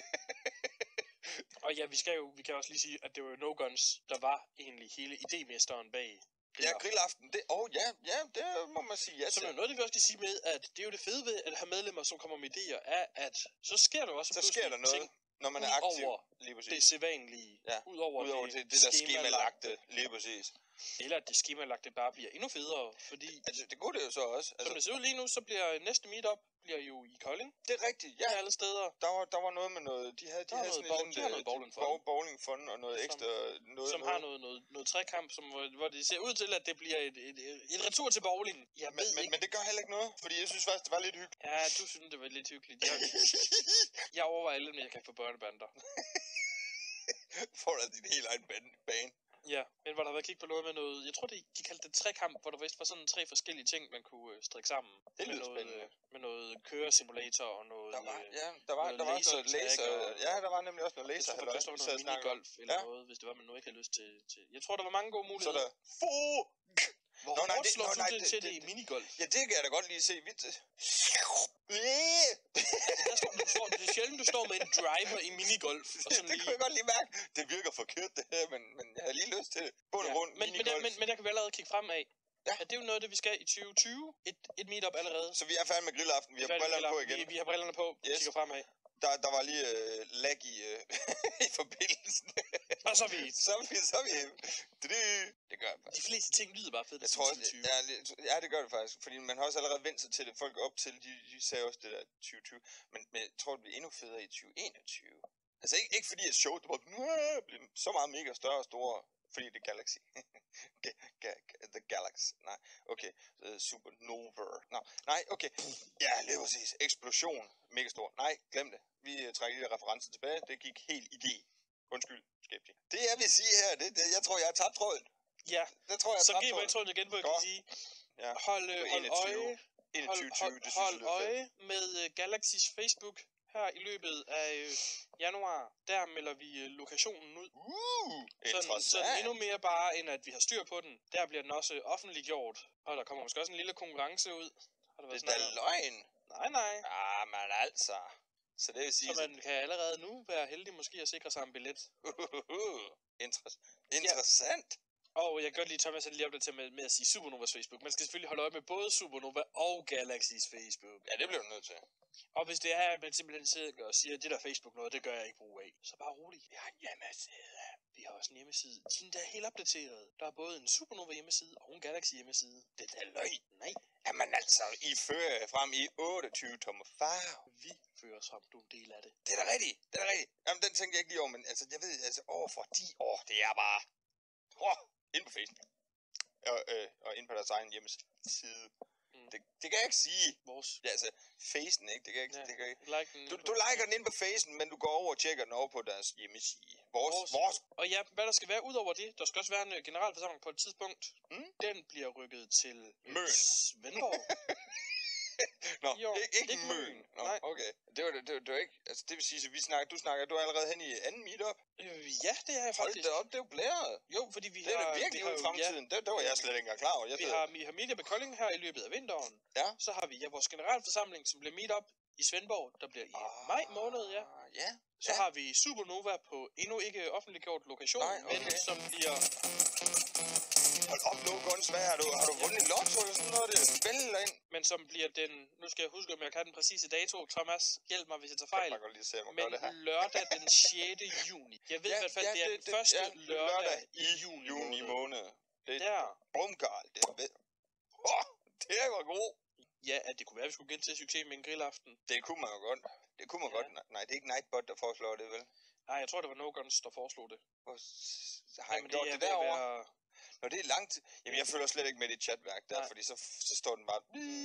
Speaker 3: Og ja, vi skal jo, vi kan også lige sige, at det var jo No Guns, der var egentlig hele idémesteren bag
Speaker 2: grillaften. Ja, grillaften. Det, oh, ja, ja, det må man sige ja til.
Speaker 3: Så noget, det vi også kan sige med, at det er jo det fede ved at have medlemmer, som kommer med idéer, er, at så sker der også
Speaker 2: så sker der noget, når man er aktiv.
Speaker 3: Lige præcis. Det sædvanlige.
Speaker 2: Ja,
Speaker 3: udover,
Speaker 2: udover det, det, det der skemalagte, lige præcis.
Speaker 3: Eller at det skemalagte bare bliver endnu federe, fordi...
Speaker 2: Altså, det kunne det jo så også. Altså,
Speaker 3: som det ser ud lige nu, så bliver næste meetup bliver jo i Kolding.
Speaker 2: Det er rigtigt, ja.
Speaker 3: Alle steder.
Speaker 2: Der var, der var noget med noget... De havde, de havde sådan
Speaker 3: noget,
Speaker 2: en
Speaker 3: noget bowling
Speaker 2: fund. Bowling fund og noget
Speaker 3: som,
Speaker 2: ekstra... Noget,
Speaker 3: som
Speaker 2: noget.
Speaker 3: har noget, noget, noget trekamp, som, hvor, hvor det ser ud til, at det bliver et, et, et, et retur til bowling. Jeg
Speaker 2: men, men, men det gør heller ikke noget, fordi jeg synes faktisk, det var lidt hyggeligt.
Speaker 3: Ja, du synes, det var lidt hyggeligt. Jeg, jeg overvejer lidt, om jeg kan få børnebander.
Speaker 2: Får du din helt egen bane?
Speaker 3: Ja, men hvor der har været kigget på noget med noget, jeg tror de, de kaldte det trekamp, hvor der vist var sådan tre forskellige ting, man kunne øh, strikke sammen.
Speaker 2: Det lyder
Speaker 3: med noget,
Speaker 2: spændende.
Speaker 3: Øh, med noget køresimulator og noget...
Speaker 2: Der var, ja, der var, noget der var også noget laser. Og, ja, der var nemlig også noget laser.
Speaker 3: Jeg tror faktisk, der var noget minigolf eller ja. noget, hvis det var, man nu ikke havde lyst til, til... Jeg tror, der var mange gode muligheder.
Speaker 2: Så der... Fu!
Speaker 3: Hvor hårdt det, slår du det, det, til det, det i minigolf?
Speaker 2: Ja, det kan jeg da godt lige se. Vi...
Speaker 3: altså, der står, du står, det er sjældent, du står med en driver i minigolf. Og
Speaker 2: det, det lige... kunne jeg godt lige mærke. Det virker forkert, det her, men, men jeg havde lige lyst til det. Bund
Speaker 3: ja,
Speaker 2: rundt
Speaker 3: men,
Speaker 2: minigolf.
Speaker 3: Men, men, men der kan vi allerede kigge fremad.
Speaker 2: Ja.
Speaker 3: At det er jo noget, det vi skal i tyve tyve. Et, et meetup allerede.
Speaker 2: Så vi er færdige med grillaften. Vi har brillerne på igen.
Speaker 3: Vi, vi har brillerne på. Yes. Kigger fremad.
Speaker 2: Der, der var lige øh, lag i, øh, i forbindelsen.
Speaker 3: Og så er vi
Speaker 2: så er vi, så er vi det, det gør det.
Speaker 3: De fleste ting lyder bare fedt.
Speaker 2: Jeg tror også, ja, ja, det gør det faktisk. Fordi man har også allerede vendt sig til det. Folk op til, de, de sagde også det der tyve tyve. Men, men jeg tror, det bliver endnu federe i tyve enogtyve. Altså ikke, ikke fordi, at showet det var, bliver så meget mega større og store. Fordi det er Galaxy. The Galaxy. Nej, okay. Uh, Supernova. No. Nej, okay. Ja, lige præcis. Eksplosion. Mega stor. Nej, glem det. Vi uh, trækker lige referencen tilbage. Det gik helt i det. Undskyld, skeptisk. Det jeg vil sige her, det, det jeg tror, jeg har tabt tråden.
Speaker 3: Ja,
Speaker 2: det tror jeg, jeg
Speaker 3: så giver jeg tråden igen, hvor jeg kan sige.
Speaker 2: Ja.
Speaker 3: Hold, hold øje.
Speaker 2: enogtyve,
Speaker 3: hold, hold,
Speaker 2: det synes,
Speaker 3: hold
Speaker 2: det
Speaker 3: øje med uh, Galaxys Facebook. Her i løbet af øh, januar, der melder vi øh, lokationen ud.
Speaker 2: Uh,
Speaker 3: sådan, sådan endnu mere bare, end at vi har styr på den. Der bliver den også offentliggjort. Og der kommer måske også en lille konkurrence ud. Har der været
Speaker 2: det er da løgn.
Speaker 3: Nej, nej.
Speaker 2: Ah, men altså. Så det vil sige...
Speaker 3: Så man kan allerede nu være heldig måske at sikre sig en billet.
Speaker 2: Interess- interessant.
Speaker 3: Ja. Og jeg kan godt lide Thomas lige opdatere med, med at sige Supernovas Facebook. Man skal selvfølgelig holde øje med både Supernova og Galaxys Facebook.
Speaker 2: Ja, det bliver du nødt til.
Speaker 3: Og hvis det er, at man simpelthen sidder og siger, at det der Facebook noget, det gør jeg ikke brug af, så bare rolig. Vi har en hjemmeside. Vi har også en hjemmeside. Den der er helt opdateret. Der er både en Supernova hjemmeside og en Galaxy hjemmeside.
Speaker 2: Det er løgn.
Speaker 3: Nej.
Speaker 2: Jamen altså, I fører frem i otteogtyve tommer farve.
Speaker 3: Vi fører os frem, du er en del af det.
Speaker 2: Det er da rigtigt. Det er da rigtigt. Jamen, den tænker jeg ikke lige over, men altså, jeg ved, altså, over for de år, det er bare... Åh, ind på Facebook. Og, øh, og ind på deres egen hjemmeside. Mm. Det, det kan jeg ikke sige.
Speaker 3: Vores.
Speaker 2: Ja, altså, Facen, ikke? Det kan jeg ikke, ja, det kan jeg ikke.
Speaker 3: Like den
Speaker 2: du, du liker den ind på Facen, men du går over og tjekker den over på deres hjemmeside. Vores, vores. vores.
Speaker 3: Og ja, hvad der skal være ud over det, der skal også være en generalforsamling på et tidspunkt. Mm? Den bliver rykket til
Speaker 2: Møn.
Speaker 3: Svendborg.
Speaker 2: Nå,
Speaker 3: jo,
Speaker 2: ikke, ikke Møn. Nå, nej. Okay. Det var det, det, det var ikke, altså det vil sige, så vi snakker, du snakker, du er allerede hen i anden meetup?
Speaker 3: Øh, ja, det er jeg faktisk.
Speaker 2: Hold da op, det er jo blæret.
Speaker 3: Jo, fordi vi
Speaker 2: det
Speaker 3: har...
Speaker 2: Det er da virkelig ude i fremtiden, ja, det, det var jeg slet ikke engang klar over. Jeg
Speaker 3: vi, har, vi har meetup i Kolding her i løbet af vinteren.
Speaker 2: Ja.
Speaker 3: Så har vi ja, vores generalforsamling, som bliver meetup i Svendborg, der bliver i ah, maj måned, ja.
Speaker 2: Ja.
Speaker 3: Så ja. har vi Supernova på endnu ikke offentliggjort lokation, nej, okay. men som bliver...
Speaker 2: Hold op, no guns, hvad har du? Har du vundet en lotto eller sådan noget, det spiller ind?
Speaker 3: Men som bliver den... Nu skal jeg huske, om jeg kan den præcise dato. Thomas, hjælp mig, hvis jeg tager fejl.
Speaker 2: Jeg kan lige se,
Speaker 3: men
Speaker 2: det her.
Speaker 3: lørdag den sjette juni. Jeg ved ja, i hvert fald, ja, det er det, den første ja, lørdag, lørdag i juni,
Speaker 2: juni måned. måned. Det
Speaker 3: er
Speaker 2: brumkarl, det er ved. Oh, det er godt god.
Speaker 3: Ja, at det kunne være, at vi skulle gentage succes med en grillaften.
Speaker 2: Det kunne man jo godt. Det kunne man ja. godt. Nej, det er ikke Nightbot, der foreslår det, vel?
Speaker 3: Nej, jeg tror, det var No Guns, der foreslog det.
Speaker 2: Hvor har han gjort det, det derovre? Være... Når det er langt... Jamen, jeg følger slet ikke med i chatværk der, nej. Fordi så, så står den bare...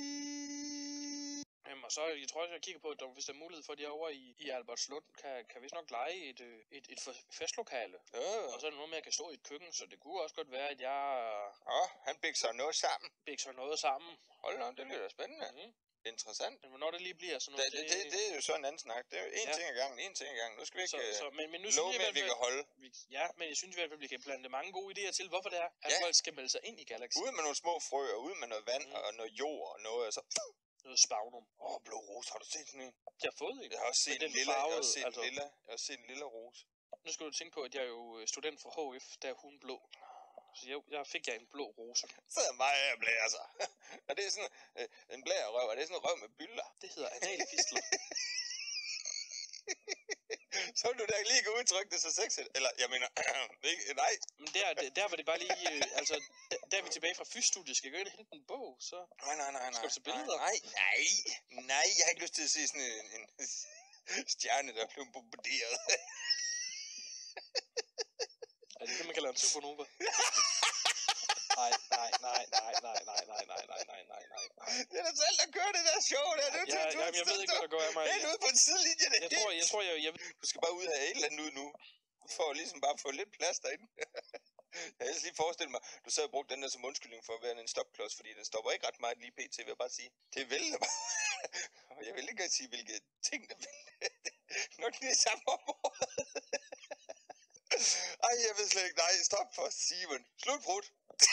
Speaker 3: Jamen, og så, jeg tror også, jeg kigger på, at der, hvis der er mulighed for, at de herovre i, i Albertslund, kan, kan vi nok lege et, et, et festlokale. Ja. Og så er der noget med, at jeg kan stå i et køkken, så det kunne også godt være, at jeg...
Speaker 2: Åh, han bækser noget sammen.
Speaker 3: Bækser noget sammen.
Speaker 2: Hold da, det lyder spændende. Mm-hmm. Interessant.
Speaker 3: Men hvornår det lige bliver sådan noget...
Speaker 2: Det, det, det, det er jo så en anden snak. Det er jo en ja. ting ad gangen, en ting ad gangen. Nu skal vi ikke
Speaker 3: så, så, men, men nu
Speaker 2: love med, at vi kan holde.
Speaker 3: Vi, ja, men jeg synes i hvert fald, at vi kan plante mange gode idéer til, hvorfor det er, at ja. folk skal melde sig ind i Galaxy.
Speaker 2: Ude med nogle små frø, og ude med noget vand, mm. og noget jord, og noget, altså...
Speaker 3: Noget spagnum.
Speaker 2: Åh, oh, blå rose, har du set sådan en?
Speaker 3: Jeg har fået en.
Speaker 2: Jeg har også set en lille, farvede, jeg har også set altså... en lille, jeg har også set en lille rose.
Speaker 3: Nu skal du tænke på, at jeg er jo student fra H F, der er hun blå. Så jeg, jeg fik jeg en blå rose.
Speaker 2: Så er mig af blære sig. Og det er sådan øh, en blærerøv, og det er sådan en røv med bylder.
Speaker 3: Det hedder analfistler.
Speaker 2: Så vil du da lige kunne udtrykke det så sexet. Eller, jeg mener, ikke, nej.
Speaker 3: Men der, der var det bare lige, øh, altså, der, der er vi tilbage fra fysstudiet. Skal jeg gå ind og hente en bog, så...
Speaker 2: Nej, nej, nej, nej.
Speaker 3: Skal du se billeder?
Speaker 2: Nej, nej, nej, jeg har ikke lyst til at se sådan en, en stjerne, der er blevet bombarderet.
Speaker 3: Er det det, man kalder en supernova? Nej, nej, nej, nej, nej, nej, nej, nej, nej, nej, nej, nej.
Speaker 2: Det er dig selv, der kører det der show der. Du,
Speaker 3: ja, ja, jamen, jeg ved ikke, hvad der går af mig.
Speaker 2: Helt ude på en sidelinje. Det
Speaker 3: jeg tror, jeg tror, jeg, jeg...
Speaker 2: Du skal bare ud af et eller andet ud nu. For ligesom bare at få lidt plads derinde. Jeg har lige forestillet mig, du sad og brugte den der som undskyldning for at være en stopklods, fordi den stopper ikke ret meget lige pt, vil jeg bare sige. Det vælter bare. Og jeg vil ikke engang sige, hvilke ting der vælter. Nok lige i samme område. Ej, jeg ved slet ikke. Nej, stop for Simon. Slut brud.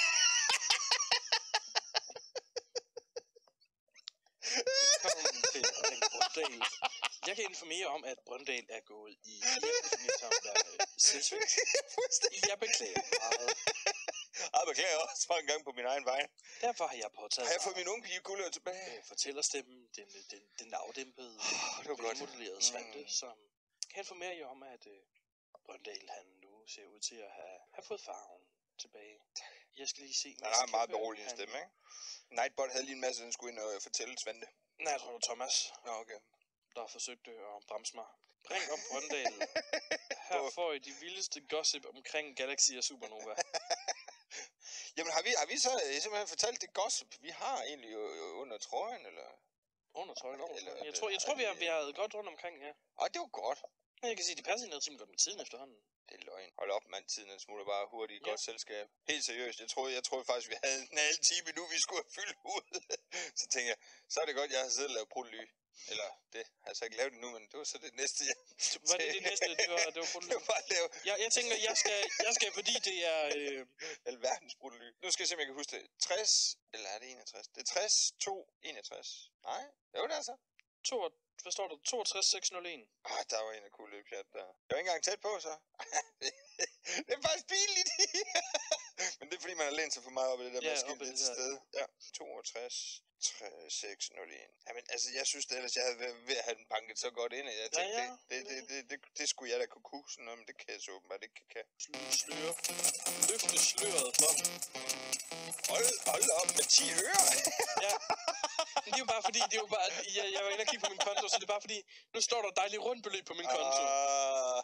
Speaker 3: Velkommen til Brøndal. Jeg kan informere om, at Brøndal er gået i hjemmefinit som der er selvsvigt. Jeg beklager meget.
Speaker 2: Jeg beklager også for en gang på min egen vej.
Speaker 3: Derfor har jeg påtaget...
Speaker 2: Har jeg fået min unge pige kulør tilbage?
Speaker 3: Øh, fortællerstemmen, den, den, den lavdæmpede,
Speaker 2: oh, velmodellerede
Speaker 3: Svante, mm. som kan informere jer om, at øh, Brøndal han nu ser ud til at have, have fået farven tilbage. Jeg skal lige se...
Speaker 2: Han har en meget beroligende stemme, ikke? Nightbot havde lige en masse, den skulle ind og fortælle Svante.
Speaker 3: Nej, jeg tror det var Thomas.
Speaker 2: Nå, okay.
Speaker 3: Der har forsøgt at bremse mig. Ring om Brøndal. Her får I de vildeste gossip omkring Galaxy og Supernova.
Speaker 2: Jamen har vi, har vi så simpelthen fortalt det gossip, vi har egentlig under trøjen, eller?
Speaker 3: Under trøjen, over eller, jeg, tror, jeg tror, vi har, vi har godt rundt omkring, ja.
Speaker 2: Ej, det var godt.
Speaker 3: Jeg kan sige, det passer noget simpelthen godt med tiden efterhånden.
Speaker 2: Det er løgn. Hold op, mand. Tiden den smutter bare hurtigt i ja. Godt selskab. Helt seriøst. Jeg troede, jeg troede faktisk, vi havde en halv time nu, vi skulle have fyldt ud. Så tænker jeg, så er det godt, jeg har siddet og lavet prutly. Eller, det har jeg så ikke lavet det nu, men det var så det næste, jeg...
Speaker 3: Var det det næste? Det var, det var prutly?
Speaker 2: Det var bare lave...
Speaker 3: Ja, jeg tænker, jeg skal, jeg skal fordi det er... Øh...
Speaker 2: Alverdens prutly. Nu skal jeg se, om jeg kan huske det. tres, eller er det enogtres? Det er tres, to, enogtres. Nej, jo det er så.
Speaker 3: to, hvad står der? toogtres seks nul en.
Speaker 2: Ah, der var en af cool løbklat der. Jeg var ikke engang tæt på, så. Det er faktisk pinligt. Men det er fordi, man har lænt sig for meget op i det der
Speaker 3: ja,
Speaker 2: maskine det sted. Ja, toogtres. tre seks nul en. Jamen, altså, jeg synes det ellers, jeg havde været ved at have den banket så godt ind, at jeg tænkte,
Speaker 3: ja, ja.
Speaker 2: Det, det, det, det, det, det skulle jeg da kunne kunne, sådan noget, men det kan jeg så åbenbart ikke kan.
Speaker 3: Sløre. Løfte sløret for.
Speaker 2: Hold, hold op med ti ører.
Speaker 3: Ja. Men det er jo bare fordi, det er jo bare, jeg, jeg var inde og kigge på min konto, så det er bare fordi, nu står der dejligt rundt beløb på min konto.
Speaker 2: Uh,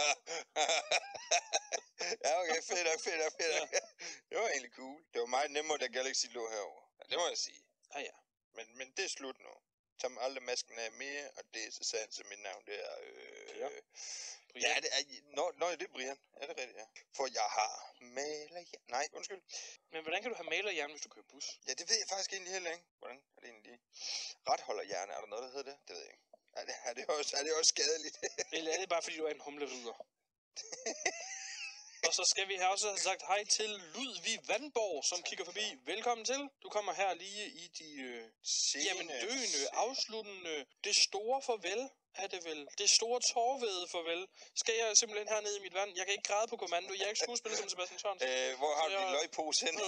Speaker 2: ja, okay, fedt og fedt og fedt. Ja. Det var egentlig cool. Det var meget nemmere, da Galaxy lå herovre. Ja, det må jeg sige.
Speaker 3: Ja, ja.
Speaker 2: Men, men det er slut nu. Tag mig aldrig masken af mere, og det er så sandt, som mit navn det er. Øh, ja. Ja, det er, nå, nå, det er Brian. Er det rigtigt, ja. For jeg har malerhjern. Nej, undskyld.
Speaker 3: Men hvordan kan du have malerhjern, hvis du kører bus?
Speaker 2: Ja, det ved jeg faktisk egentlig heller ikke. Hvordan er det egentlig? Retholderhjerne, er der noget, der hedder det? Det ved jeg ikke. Er det, er det, også, er det også skadeligt?
Speaker 3: Eller er det bare, fordi du er en humlerider? Og så skal vi her også have sagt hej til Ludvig Vandborg, som kigger forbi. Velkommen til. Du kommer her lige i de øh, jamen, døende, afsluttende, det store farvel. Er det vel? Det store tårvede farvel. Skal jeg simpelthen hernede i mit vand? Jeg kan ikke græde på kommando. Jeg er ikke skuespiller som Sebastian Sørensen.
Speaker 2: Øh, hvor har du din løgpose hen?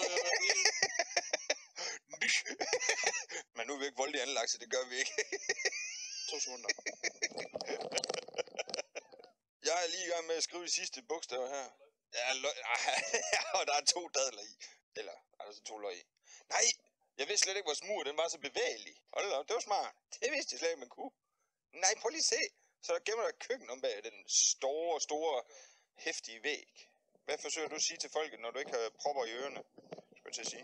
Speaker 2: Men nu er vi ikke voldelige anlagt, så det gør vi ikke.
Speaker 3: To sekunder.
Speaker 2: Jeg er lige i gang med at skrive de sidste bogstaver her. Ja, løg... og der er to dadler i. Eller, altså to løg i. Nej, jeg vidste slet ikke, hvor smur den var så bevægelig. Hold op, det var smart. Det vidste jeg slet ikke, man kunne. Nej, prøv lige at se. Så der gemmer der et køkken om bag den store, store, heftige væg. Hvad forsøger du at sige til folket, når du ikke har propper i ørerne? Skal jeg til at sige.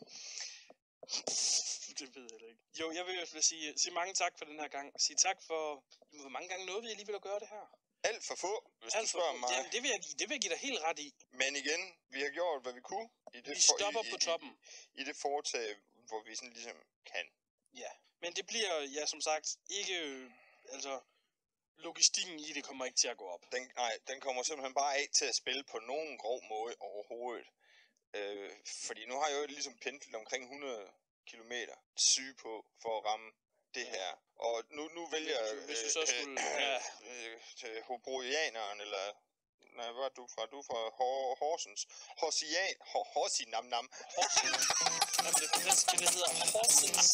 Speaker 3: Det ved jeg ikke. Jo, jeg vil i hvert fald sige, sige mange tak for den her gang. Sige tak for, hvor mange gange nåede vi alligevel at gøre det her?
Speaker 2: Alt for få, hvis
Speaker 3: Alt
Speaker 2: du spørger mig.
Speaker 3: Jamen, det vil, jeg, det vil jeg give dig helt ret i.
Speaker 2: Men igen, vi har gjort, hvad vi kunne. I det
Speaker 3: vi stopper
Speaker 2: for, i,
Speaker 3: på toppen.
Speaker 2: I, i det foretag, hvor vi sådan ligesom kan.
Speaker 3: Ja, men det bliver, ja, som sagt, ikke, øh, altså, logistikken i det kommer ikke til at gå op.
Speaker 2: Den, nej, den kommer simpelthen bare af til at spille på nogen grov måde overhovedet. Øh, fordi nu har jeg jo ligesom pendlet omkring hundrede kilometer syge på for at ramme det her. Og nu, nu vælger jeg
Speaker 3: hvis du så skulle, øh, ja.
Speaker 2: øh, til Hobroianeren, eller nej, hvor er du fra? Du er fra Horsens. Horsian, Horsi nam nam.
Speaker 3: Horsi. Jamen, det er faktisk, det hedder Horsens.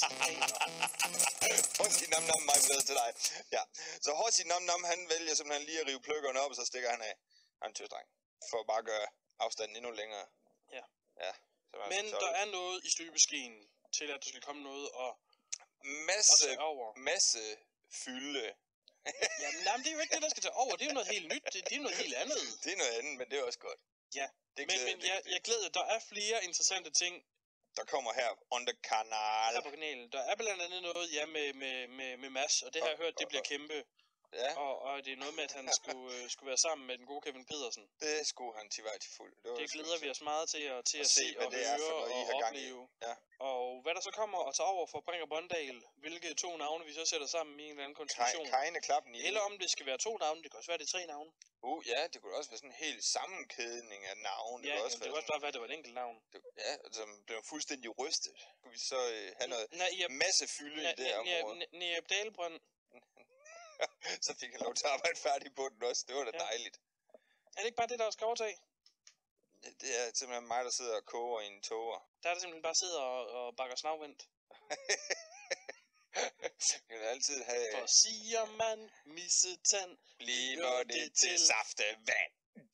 Speaker 2: Horsi nam nam, mig bedre til dig. Ja, så Horsi nam nam, han vælger simpelthen lige at rive pløkkerne op, og så stikker han af. Han er en tøsdreng. For at bare gøre afstanden endnu længere.
Speaker 3: Ja.
Speaker 2: Ja.
Speaker 3: Men der er noget i støbeskeen til, at der skal komme noget og
Speaker 2: masse, masse fylde.
Speaker 3: Jamen, nej, men det er jo ikke det, der skal tage over. Det er jo noget helt nyt. Det, det er noget helt andet.
Speaker 2: Det er noget andet, men det er også godt.
Speaker 3: Ja,
Speaker 2: det
Speaker 3: men, men jeg, jeg glæder, der er flere interessante ting,
Speaker 2: der kommer her on the kanal.
Speaker 3: Her på kanalen. Der er blandt andet noget, ja, med, med, med, med Mads, og det har jeg hørt, det bliver kæmpe.
Speaker 2: Ja.
Speaker 3: Og, og det er noget med, at han skulle, øh, skulle være sammen med den gode Kevin Pedersen.
Speaker 2: Det skulle han til vej til fuld. Det,
Speaker 3: det glæder vi os meget til at, til at, at se, se og høre er og, og opleve.
Speaker 2: Ja.
Speaker 3: Og hvad der så kommer og tager over for Brink og Bondal, hvilke to navne vi så sætter sammen i en eller anden konstruktion.
Speaker 2: Kajne klappen i.
Speaker 3: Eller om det skal være to navne, det kan også være, det er tre navne.
Speaker 2: Uh, ja, det kunne også være sådan en hel sammenkædning af navne.
Speaker 3: Ja,
Speaker 2: det kunne
Speaker 3: også, det kunne også bare være, det var et enkelt navn.
Speaker 2: Det, ja, altså, det blev fuldstændig rystet. Kunne vi så øh, have noget
Speaker 3: na,
Speaker 2: masse fylde na, i det her område.
Speaker 3: Næb Dalbrønd.
Speaker 2: Så fik han lov til at arbejde færdig på den også. Det var da ja. dejligt.
Speaker 3: Er det ikke bare det, der skal overtage?
Speaker 2: Ja, det er simpelthen mig, der sidder og koger i en toger.
Speaker 3: Der er der simpelthen bare sidder og, og bakker snavvendt.
Speaker 2: Jeg kan altid have...
Speaker 3: For siger man missetand,
Speaker 2: bliver det, det til saftevand.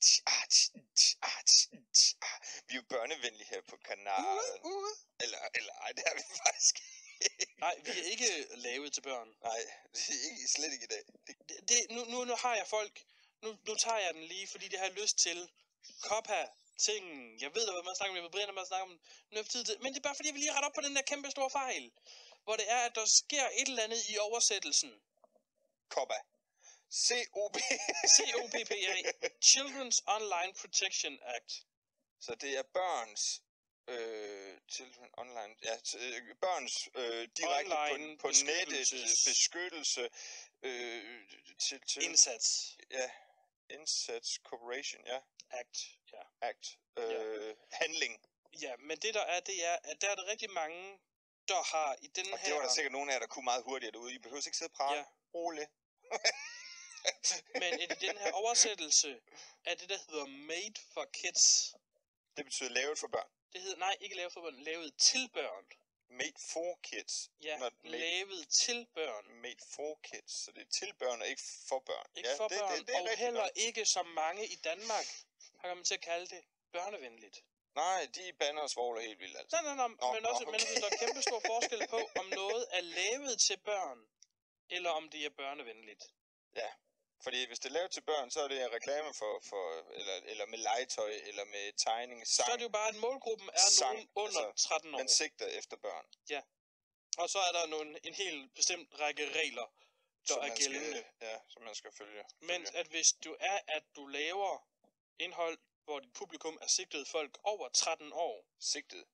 Speaker 2: Vi er jo børnevenlige her på kanalen. Uh, uh. Eller, eller ej, det er vi faktisk.
Speaker 3: Nej, vi er ikke lavet til børn.
Speaker 2: Nej, det er ikke, slet ikke i dag.
Speaker 3: Det... Det, det, nu, nu, nu har jeg folk. Nu, nu tager jeg den lige, fordi det har jeg lyst til. Koppa, tingen. Jeg ved, hvad man snakker om. Jeg ved, Brian, man snakker om. Nu er tid til. Men det er bare fordi, jeg vil lige rette op på den der kæmpe store fejl. Hvor det er, at der sker et eller andet i oversættelsen.
Speaker 2: Koppa. C O P
Speaker 3: C O P P A. Children's Online Protection Act.
Speaker 2: Så det er børns... Øh, children online, ja, t- børns øh, direkte
Speaker 3: online
Speaker 2: på, på nettet beskyttelse øh, til, til
Speaker 3: indsats.
Speaker 2: Ja, indsats corporation, ja.
Speaker 3: Act, ja.
Speaker 2: Act, øh, ja. Handling.
Speaker 3: Ja, men det der er, det er, at der er der rigtig mange, der har i den
Speaker 2: og
Speaker 3: her...
Speaker 2: det var der sikkert nogen af jer, der kunne meget hurtigere derude. I behøver ikke sidde og prale. Ja. Rolig.
Speaker 3: Men i den her oversættelse af det, der hedder Made for Kids.
Speaker 2: Det betyder lavet for børn.
Speaker 3: Det hedder, nej, ikke lavet for børn, lavet til børn.
Speaker 2: made for kids.
Speaker 3: Ja,
Speaker 2: Not made,
Speaker 3: lavet til børn.
Speaker 2: Made for kids. Så det er til børn og ikke for børn.
Speaker 3: Ikke
Speaker 2: ja,
Speaker 3: for
Speaker 2: det,
Speaker 3: børn,
Speaker 2: det, det, det er
Speaker 3: og heller godt. Ikke som mange i Danmark har kommet til at kalde det børnevenligt.
Speaker 2: Nej, de bander og svogler helt vildt, altså.
Speaker 3: Nej, nej, nej, oh, men, også, okay. men altså, der er kæmpe stor forskel på, om noget er lavet til børn, eller om det er børnevenligt.
Speaker 2: Ja, fordi hvis det er lavet til børn, så er det reklame for, for eller, eller med legetøj, eller med tegning, sang.
Speaker 3: Så er det jo bare, at målgruppen er sang, nogen under altså, tretten år.
Speaker 2: Man sigter efter børn.
Speaker 3: Ja, og så er der nogle, en helt bestemt række regler, der er gældende.
Speaker 2: Skal, ja, som man skal følge.
Speaker 3: Mens at hvis du er, at du laver indhold, hvor dit publikum er sigtet folk over tretten år.
Speaker 2: Sigtet?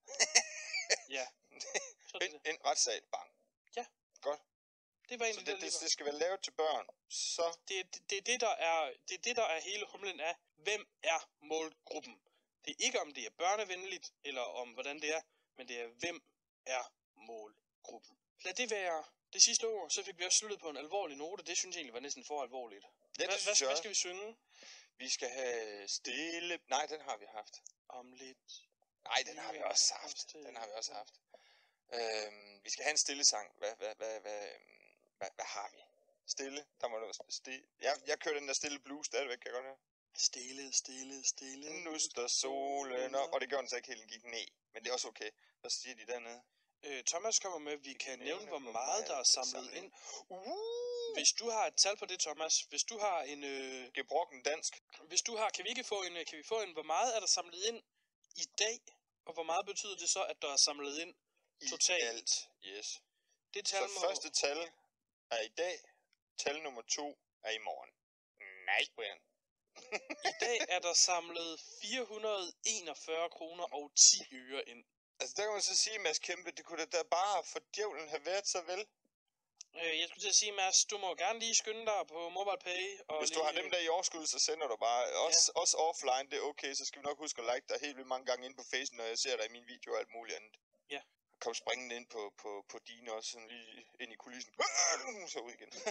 Speaker 3: Ja.
Speaker 2: en, en retssag, bang.
Speaker 3: Ja.
Speaker 2: Godt.
Speaker 3: Det var egentlig
Speaker 2: så det, det, det skal være lavet til børn, så...
Speaker 3: Det, det, det, er det, der er, det er det, der er hele humlen af, hvem er målgruppen. Det er ikke, om det er børnevenligt, eller om hvordan det er, men det er, hvem er målgruppen. Lad det være det sidste ord, så fik vi også sluttet på en alvorlig note. Det synes jeg egentlig var næsten for alvorligt.
Speaker 2: Ja,
Speaker 3: hvad, hvad, hvad skal vi synge?
Speaker 2: Vi skal have stille... Nej, den har vi haft.
Speaker 3: Om lidt.
Speaker 2: Nej, den har vi også haft. Den har vi også haft. Øhm, vi skal have en stille sang. Hvad, hvad, hvad, hvad, hvad, hvad har vi? Stille? Der må det stille. Jeg, jeg kører den der stille blues stadigvæk, kan jeg godt høre.
Speaker 3: Stille, stille, stille.
Speaker 2: Nu står solen op. Og det gør den så ikke helt, den gik ned. Men det er også okay. Hvad siger de dernede?
Speaker 3: Øh, Thomas kommer med, vi kan nævne, hvor meget der er samlet ind. Uh! Hvis du har et tal på det, Thomas, hvis du har en... Øh,
Speaker 2: gebrokken dansk.
Speaker 3: Hvis du har, kan vi ikke få en, kan vi få en, hvor meget er der samlet ind i dag, og hvor meget betyder det så, at der er samlet ind totalt?
Speaker 2: I alt, yes.
Speaker 3: Det tal
Speaker 2: så
Speaker 3: må...
Speaker 2: første tal er i dag, tal nummer to er i morgen. Nej, Brian.
Speaker 3: I dag er der samlet fire hundrede og enogfyrre kroner og ti øre ind.
Speaker 2: Altså, der kan man så sige, Mads Kæmpe, det kunne da bare for djævlen have været så vel.
Speaker 3: Øh, jeg skulle til at sige, Mads, du må gerne lige skynde dig på MobilePay. Og
Speaker 2: hvis du
Speaker 3: lige...
Speaker 2: har dem der i overskud, så sender du bare. Også, ja. også offline, det er okay, så skal vi nok huske at like dig helt vildt mange gange ind på Facen, når jeg ser dig i mine videoer og alt muligt andet.
Speaker 3: Ja.
Speaker 2: Kom springende ind på, på, på dine også, sådan lige ind i kulissen. Så ud igen.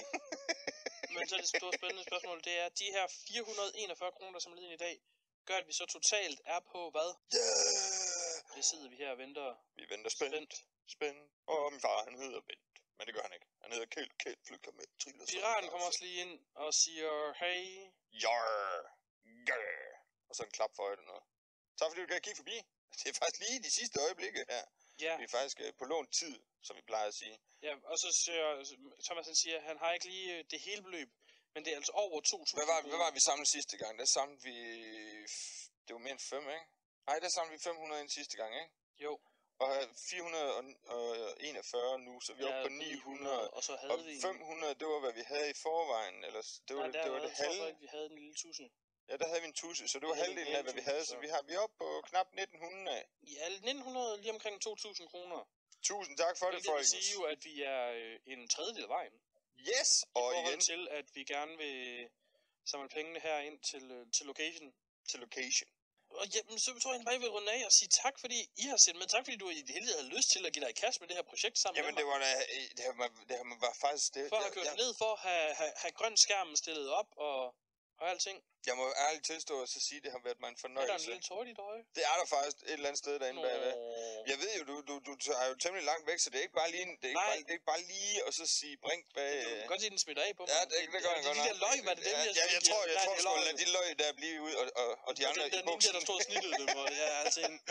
Speaker 3: Men så er det store spændende spørgsmål, det er, at de her fire hundrede og enogfyrre kroner, der er samlet ind i dag, gør, at vi så totalt er på hvad?
Speaker 2: Yeah!
Speaker 3: Det sidder vi her og venter.
Speaker 2: Vi venter spændt. Spændt. spændt. Og min far, han hedder Bent. Men det gør han ikke. Han hedder Kjeld. Kjeld flygter med triller.
Speaker 3: Piraten kommer også lige ind og siger, hey.
Speaker 2: Jarr. Jarr. Og så en klap for øjet og noget. Tak fordi du kan kigge forbi. Det er faktisk lige de sidste øjeblikke her.
Speaker 3: Ja.
Speaker 2: Vi er faktisk på lånt tid, som vi plejer at sige.
Speaker 3: Ja, og så siger Thomas, han siger, at han har ikke lige det hele beløb. Men det er altså over to tusind.
Speaker 2: Hvad var, hvad var vi samlet sidste gang? Der samlede vi... Det var mere end fem, ikke? Nej, der samlede vi fem hundrede ind sidste gang, ikke?
Speaker 3: Jo.
Speaker 2: Og fire hundrede og enogfyrre nu, så vi er ja, oppe på ni hundrede.
Speaker 3: Og så havde
Speaker 2: og
Speaker 3: vi...
Speaker 2: fem hundrede, det var hvad vi havde i forvejen. Eller, det var,
Speaker 3: Nej, der
Speaker 2: det, var
Speaker 3: var
Speaker 2: det halve.
Speaker 3: Jeg vi havde en lille tusind.
Speaker 2: Ja, der havde vi en tusse, så det var halvdelen af, hvad vi havde. Så, så vi, har, vi er oppe på knap nitten hundrede.
Speaker 3: Ja, nitten hundrede, lige omkring to tusind kroner.
Speaker 2: Tusind tak for det, det folkens.
Speaker 3: Det vil sige jo, at vi er øh, en tredjedel af vejen.
Speaker 2: Yes, og igen. I
Speaker 3: forhold til, at vi gerne vil samle pengene her ind til, øh, til location.
Speaker 2: Til location.
Speaker 3: Og jamen, så tror jeg bare, jeg vil runde af og sige tak, fordi I har sendt med. Tak, fordi du i det hele taget havde lyst til at give dig i kast med det her projekt sammen
Speaker 2: jamen,
Speaker 3: med mig.
Speaker 2: Jamen, det var da, det har, det har var faktisk... Det,
Speaker 3: for at have kørt ja. ned, for at have, have, have grøn skærmen stillet op og... og alting.
Speaker 2: Jeg må ærligt tilstå at så sige, at det har været mig en fornøjelse.
Speaker 3: Er der en lille tår i dit øje?
Speaker 2: Det er der faktisk et eller andet sted derinde bagved. Jeg ved jo, du, du, du er jo temmelig langt væk, så det er ikke bare lige, det er ikke bare, det er ikke bare lige at så sige brink bag...
Speaker 3: Du kan godt se, at den smitter af på mig.
Speaker 2: Ja, det, det, det gør jeg godt nok.
Speaker 3: De der løg, var det dem,
Speaker 2: ja,
Speaker 3: jeg
Speaker 2: ja, jeg tror, jeg tror sgu lade de løg der blive ud, og, og, og de andre i buksen.
Speaker 3: Den der stod snittet dem, og ja, altså en...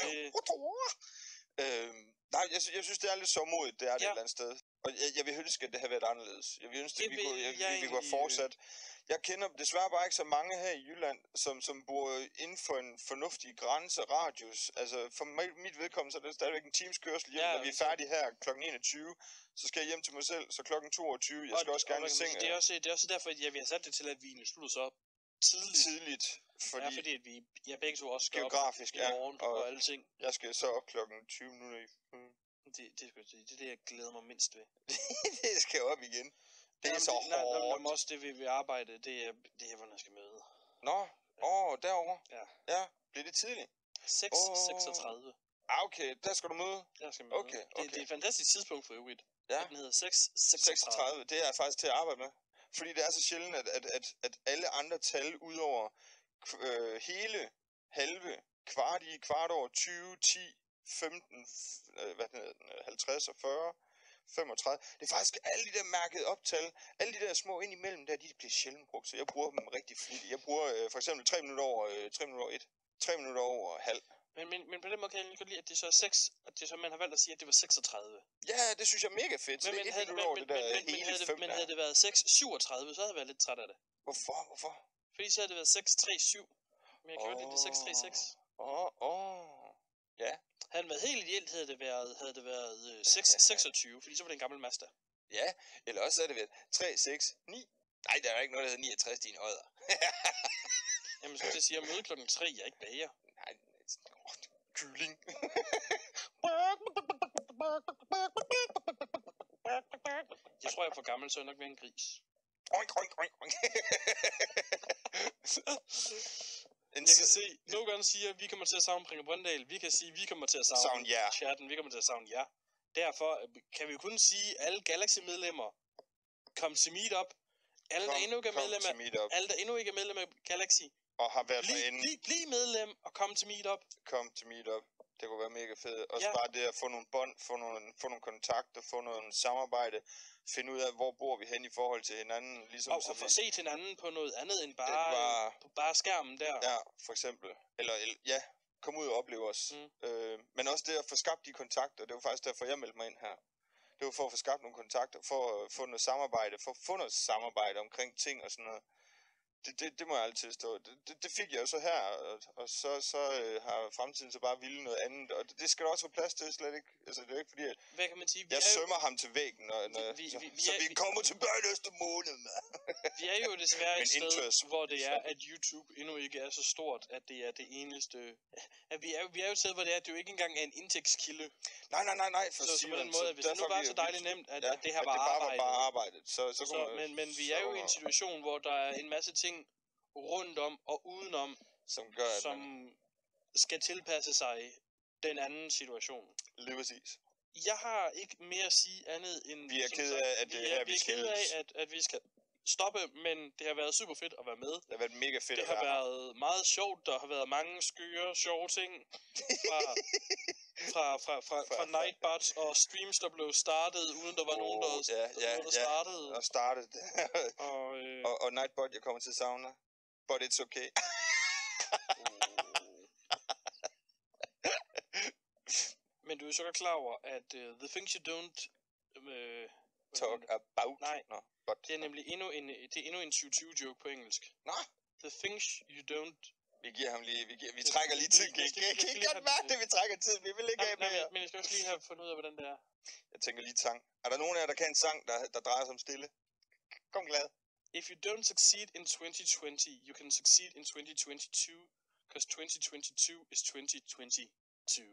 Speaker 2: Øhm, nej, jeg, jeg synes, det er lidt så modigt, det er det et eller andet sted. Og jeg, jeg vil ønske, at det havde været anderledes. Jeg vil ønske, at vi kunne, jeg, jeg, vi kunne have fortsat. Jeg kender desværre bare ikke så mange her i Jylland, som, som bor inden for en fornuftig grænse radius. Altså, for mit vedkommende, så er det stadigvæk en times kørsel hjem, ja, når vi er færdige her klokken enogtyve. Så skal jeg hjem til mig selv, så klokken toogtyve. Jeg skal og, også gerne i seng.
Speaker 3: Det er også, det er også derfor, at ja, vi har sat det til, at vi slutter så tidligt.
Speaker 2: Tidligt. Fordi,
Speaker 3: ja, fordi at vi ja, begge to også skal
Speaker 2: geografisk,
Speaker 3: op i morgen
Speaker 2: ja, og,
Speaker 3: og alle ting.
Speaker 2: Jeg skal så op klokken tyve minutter i... Hmm.
Speaker 3: Det, det, det, det er det, jeg glæder mig mindst ved.
Speaker 2: Det skal op igen. Det Jamen, er så det,
Speaker 3: nej,
Speaker 2: hårdt.
Speaker 3: Nej, nej, også det, vi vil arbejde, det er, det er, hvordan jeg skal møde.
Speaker 2: Nå, åh, ja. oh, derovre.
Speaker 3: Ja.
Speaker 2: Ja, bliver det tidligt?
Speaker 3: seks seksogtredive.
Speaker 2: Ah, okay, der skal du møde?
Speaker 3: Jeg skal møde.
Speaker 2: Okay, okay.
Speaker 3: Det, det er et fantastisk tidspunkt for øvrigt.
Speaker 2: Ja.
Speaker 3: Den hedder seks seksogtredive.
Speaker 2: Det er faktisk til at arbejde med. Fordi det er så sjældent, at, at, at, at alle andre tal udover øh, hele, halve, kvart i, kvart over, tyve, ti, femten, øh, hvad hedder den, halvtreds og fyrre, femogtredive. Det er faktisk alle de der mærkede optal, alle de der små ind imellem der, de bliver sjældent brugt, så jeg bruger dem rigtig flittigt. Jeg bruger øh, for eksempel tre minutter over, øh, tre minutter over et, tre minutter over halv.
Speaker 3: Men, men, men på den måde kan jeg lige godt lide, at det så er seks, at det så man har valgt at sige, at det var seksogtredive.
Speaker 2: Ja, det synes jeg er mega fedt. Så
Speaker 3: men,
Speaker 2: det er
Speaker 3: men,
Speaker 2: et minut over det der
Speaker 3: men,
Speaker 2: hele
Speaker 3: men,
Speaker 2: fem
Speaker 3: men
Speaker 2: der.
Speaker 3: havde det været seks syvogtredive, så havde jeg været lidt træt af det.
Speaker 2: Hvorfor? Hvorfor?
Speaker 3: Fordi så havde det været seks tre syv. Men jeg kan godt lide det seks tre seks.
Speaker 2: Åh, åh. Ja.
Speaker 3: Havde den været helt ideelt, havde det været, havde det været øh, seks seksogtyve, fordi så var det en gammel Mazda.
Speaker 2: Ja, eller også havde det været tre seks ni. Nej, der er ikke noget, der hedder niogtres, dine odder.
Speaker 3: Jamen, så skal jeg sige, at møde klokken tre, jeg er ikke bager.
Speaker 2: Nej, åh, kylling.
Speaker 3: Jeg tror, jeg er for gammel, så er jeg nok være en gris.
Speaker 2: Oink, oink, oink, oink.
Speaker 3: Jeg kan se, Nogon siger, at vi kommer til at savne Bringer Brøndal. Vi kan sige, at vi kommer til at savne,
Speaker 2: savne jer.
Speaker 3: Chatten. Vi kommer til at savne jer. Derfor kan vi jo kun sige, at alle Galaxy-medlemmer kom til Meetup. Alle,
Speaker 2: kom,
Speaker 3: der endnu ikke er medlem af, alle, der endnu ikke er medlem af Galaxy.
Speaker 2: Og har været
Speaker 3: bliv,
Speaker 2: derinde.
Speaker 3: Bliv, bliv medlem og kom til Meetup.
Speaker 2: Kom til Meetup. Det kunne være mega fedt. Også
Speaker 3: ja.
Speaker 2: bare det at få nogle bånd, få nogle, få nogle kontakter, få noget samarbejde. Finde ud af, hvor bor vi hen i forhold til hinanden. Ligesom,
Speaker 3: og
Speaker 2: så
Speaker 3: og få
Speaker 2: vi...
Speaker 3: set hinanden på noget andet end bare,
Speaker 2: bare...
Speaker 3: på bare skærmen der.
Speaker 2: Ja, for eksempel. Eller, eller ja, kom ud og opleve os. Mm. Øh, men også det at få skabt de kontakter. Det var faktisk derfor, jeg meldte mig ind her. Det var for at få skabt nogle kontakter, for at få noget samarbejde, for at få noget samarbejde omkring ting og sådan noget. Det, det, det må jeg altid stå. Det, det, det fik jeg jo så her, og, og så, så øh, har fremtiden så bare ville noget andet, og det, det skal der også være plads til, slet ikke. Altså, det er ikke fordi, at
Speaker 3: hvad kan man sige? Vi
Speaker 2: jeg sømmer
Speaker 3: jo...
Speaker 2: ham til væggen, når, når,
Speaker 3: vi, vi, vi,
Speaker 2: så
Speaker 3: er,
Speaker 2: vi kommer tilbage næste måned, mand.
Speaker 3: Vi er jo desværre et sted,
Speaker 2: interest.
Speaker 3: hvor det er, at YouTube endnu ikke er så stort, at det er det eneste... At vi, er, vi er jo et sted, hvor det er, at det jo ikke engang er en indtægtskilde.
Speaker 2: Nej, nej, nej, nej. For
Speaker 3: så, så på den måde, at hvis det nu var så dejligt nemt, at, ja, at det her
Speaker 2: at
Speaker 3: var
Speaker 2: det bare
Speaker 3: arbejdet.
Speaker 2: var bare arbejdet. Så, så, så,
Speaker 3: men men vi er jo i en situation, hvor der er en masse ting rundt om og udenom,
Speaker 2: som, gør, at
Speaker 3: som
Speaker 2: man...
Speaker 3: skal tilpasse sig den anden situation.
Speaker 2: Lige præcis.
Speaker 3: Jeg har ikke mere at sige andet end...
Speaker 2: Vi er ked af, at det
Speaker 3: vi
Speaker 2: her,
Speaker 3: vi er ked af, at, at vi skal stoppe, men det har været super fedt at være med. Det
Speaker 2: har været mega fedt
Speaker 3: det
Speaker 2: at være
Speaker 3: Det har været her. Meget sjovt, der har været mange skøre, sjove ting fra, fra, fra, fra, fra, fra Nightbots og streams, der blev startet, uden der var oh, nogen, der,
Speaker 2: ja,
Speaker 3: der,
Speaker 2: ja,
Speaker 3: der
Speaker 2: ja,
Speaker 3: startede.
Speaker 2: Og startede.
Speaker 3: og, øh...
Speaker 2: og, og Nightbot, jeg kommer til at savne. But it's okay.
Speaker 3: Men du er så godt klar over, at uh, the things you don't... Uh,
Speaker 2: talk about?
Speaker 3: Nej,
Speaker 2: no, but,
Speaker 3: det er nemlig endnu en, det er endnu en tyve tyve joke på engelsk.
Speaker 2: Nå?
Speaker 3: The things you don't...
Speaker 2: Vi giver ham lige, vi, giver, vi trækker lige tid. Kan I godt mærke det, vi trækker tid? Vi vil ikke have mere.
Speaker 3: Men, men jeg skal også lige have fundet ud af, hvordan det er.
Speaker 2: Jeg tænker lige sang. Er der nogen af jer, der kan en sang, der, der drejer sig om stille? Kom glad.
Speaker 3: If you don't succeed in twenty twenty, you can succeed in twenty twenty-two, because twenty twenty-two is twenty twenty-two.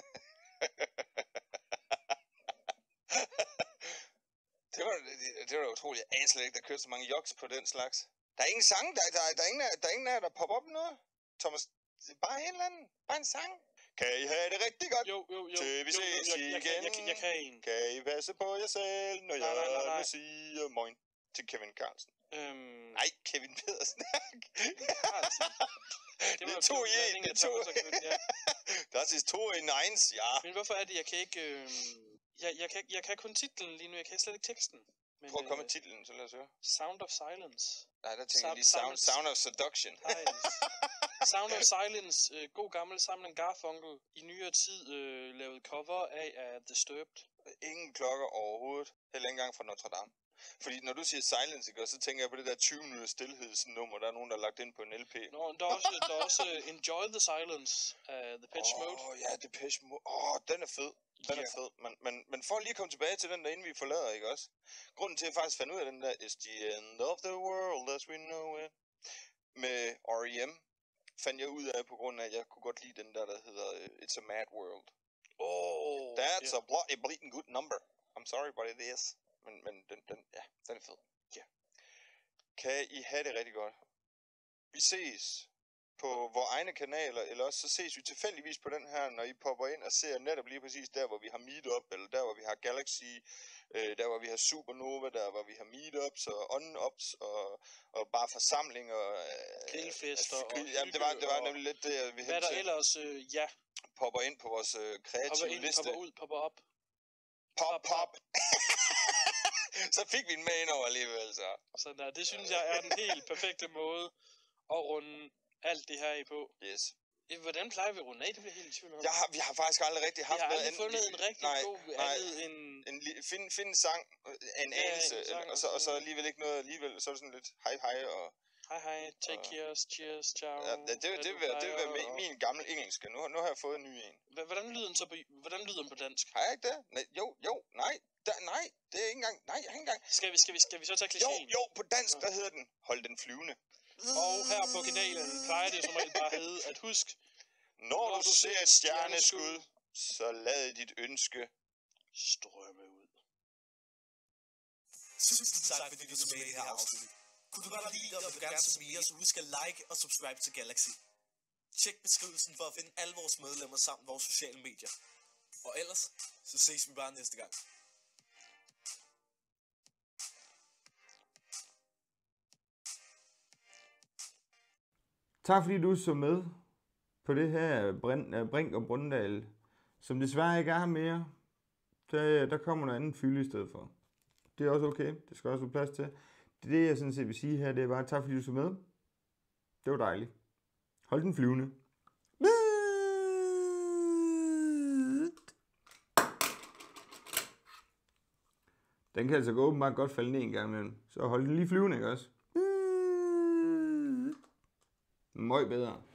Speaker 2: det, var, det, det var utroligt. Jeg aner slet ikke, der kørte så mange joks på den slags. Der er ingen sang, der, der, der, er ingen, der er ingen af der popper op noget. Thomas, bare en eller anden. Bare en sang. Kan I have det rigtig godt?
Speaker 3: Jo, jo, jo.
Speaker 2: Til vi
Speaker 3: jo,
Speaker 2: ses
Speaker 3: jo, jeg,
Speaker 2: igen.
Speaker 3: Jeg, jeg, jeg, jeg kan en.
Speaker 2: Kan I passe på jer selv, når
Speaker 3: nej,
Speaker 2: jeg
Speaker 3: nej, nej, nej.
Speaker 2: siger moin til Kevin Carlsen?
Speaker 3: Øhm...
Speaker 2: Nej, Kevin Pedersen.
Speaker 3: Carlsen.
Speaker 2: Det var to i en. Det to. Das ist to in eins, ja.
Speaker 3: Men hvorfor er det, jeg kan ikke... Øh... Jeg, jeg, kan, jeg kan kun titlen lige nu, jeg kan slet ikke teksten. Men,
Speaker 2: prøv at komme med titlen, så lad os høre.
Speaker 3: Sound of Silence.
Speaker 2: Nej, der tænker jeg lige sound, sound of Seduction.
Speaker 3: Sound of Silence, øh, god gammel Simon Garfunkel, i nyere tid øh, lavet cover af, af Disturbed.
Speaker 2: Ingen klokker overhovedet, heller ikke engang fra Notre Dame. Fordi når du siger Silence, ikke, så tænker jeg på det der tyve minutter stillhedsnummer, der er nogen, der har lagt ind på en L P.
Speaker 3: Nå, der er også, der er også uh, Enjoy the Silence af uh, Depeche Mode.
Speaker 2: Åh, oh, ja, Depeche Mode. Åh, oh, den er fed. Den yeah. er fed. Men, men, men for at lige komme tilbage til den der, inden vi forlader, ikke også? Grunden til, at jeg faktisk fandt ud af den der, is the end of the world as we know it, med R E M, fandt jeg ud af på grund af, at jeg kunne godt lide den der, der hedder uh, It's a Mad World.
Speaker 3: Oh,
Speaker 2: That's
Speaker 3: yeah.
Speaker 2: a bloody bleeding good number. I'm sorry, but it is. Men, men den, den, ja, den er fed. Ja. Yeah. Kan I have det rigtig godt? Vi ses på vores egne kanaler, eller også så ses vi tilfældigvis på den her, når I popper ind og ser netop lige præcis der, hvor vi har Meetup, eller der, hvor vi har Galaxy, øh, der, hvor vi har Supernova, der, hvor vi har Meetups og On-Ups, og, og bare forsamlinger.
Speaker 3: Grillfester.
Speaker 2: Øh, jamen, det var, det var nemlig lidt det, vi
Speaker 3: hvad der ellers, øh, ja.
Speaker 2: popper ind på vores øh, kreative
Speaker 3: popper ind,
Speaker 2: liste.
Speaker 3: Popper ud, popper op.
Speaker 2: Pop, pop. Så fik vi den med ind over alligevel, så.
Speaker 3: Så der, det synes jeg er den helt perfekte måde at runde alt det her i på.
Speaker 2: Yes.
Speaker 3: Hvordan plejer vi at runde af? Det bliver helt i tvivl om.
Speaker 2: Jeg har, vi har faktisk aldrig rigtig haft
Speaker 3: noget
Speaker 2: andet.
Speaker 3: Vi har aldrig fundet en rigtig
Speaker 2: nej,
Speaker 3: god
Speaker 2: nej,
Speaker 3: andet end...
Speaker 2: En, find, find en sang, en
Speaker 3: ja,
Speaker 2: anelse,
Speaker 3: en sang,
Speaker 2: og, så, og så alligevel ikke noget alligevel. Så er det sådan lidt hej hej og...
Speaker 3: Hej hej, take og, care, cheers, ciao.
Speaker 2: Ja, det, det, det, vil være, det vil være min, min gamle engelske. Nu, nu har jeg fået en ny en.
Speaker 3: Hvordan lyder den så på, hvordan lyder den på dansk?
Speaker 2: Har jeg ikke det? Nej, jo, jo, nej. Da, nej, det er ikke engang. Nej, jeg har ikke engang.
Speaker 3: Skal vi, skal vi, skal vi så tage klichéen?
Speaker 2: Jo, jo, på dansk, der hedder den Hold den flyvende.
Speaker 3: Og her på kanalen plejer det som regel bare at hedde, at husk,
Speaker 2: når, når du, du ser et stjerneskud, så lad dit ønske
Speaker 3: strømme ud.
Speaker 4: Tusind tak, fordi du så med i det her afsnit. Kunne du godt lide, og vil du gerne se mere, så husk at like og subscribe til Galaxy. Tjek beskrivelsen for at finde alle vores medlemmer samt vores sociale medier. Og ellers, så ses vi bare næste gang.
Speaker 1: Tak fordi du så med på det her Brink og Brundal, som desværre ikke er her mere. Der, der kommer noget andet fylde i stedet for. Det er også okay. Det skal også være plads til. Det, det jeg sådan set vil sige her, det er bare tak fordi du så med. Det var dejligt. Hold den flyvende. Den kan altså gå åbenbart godt falde ned en gang imellem. Så hold den lige flyvende, ikke også? Møj bedre.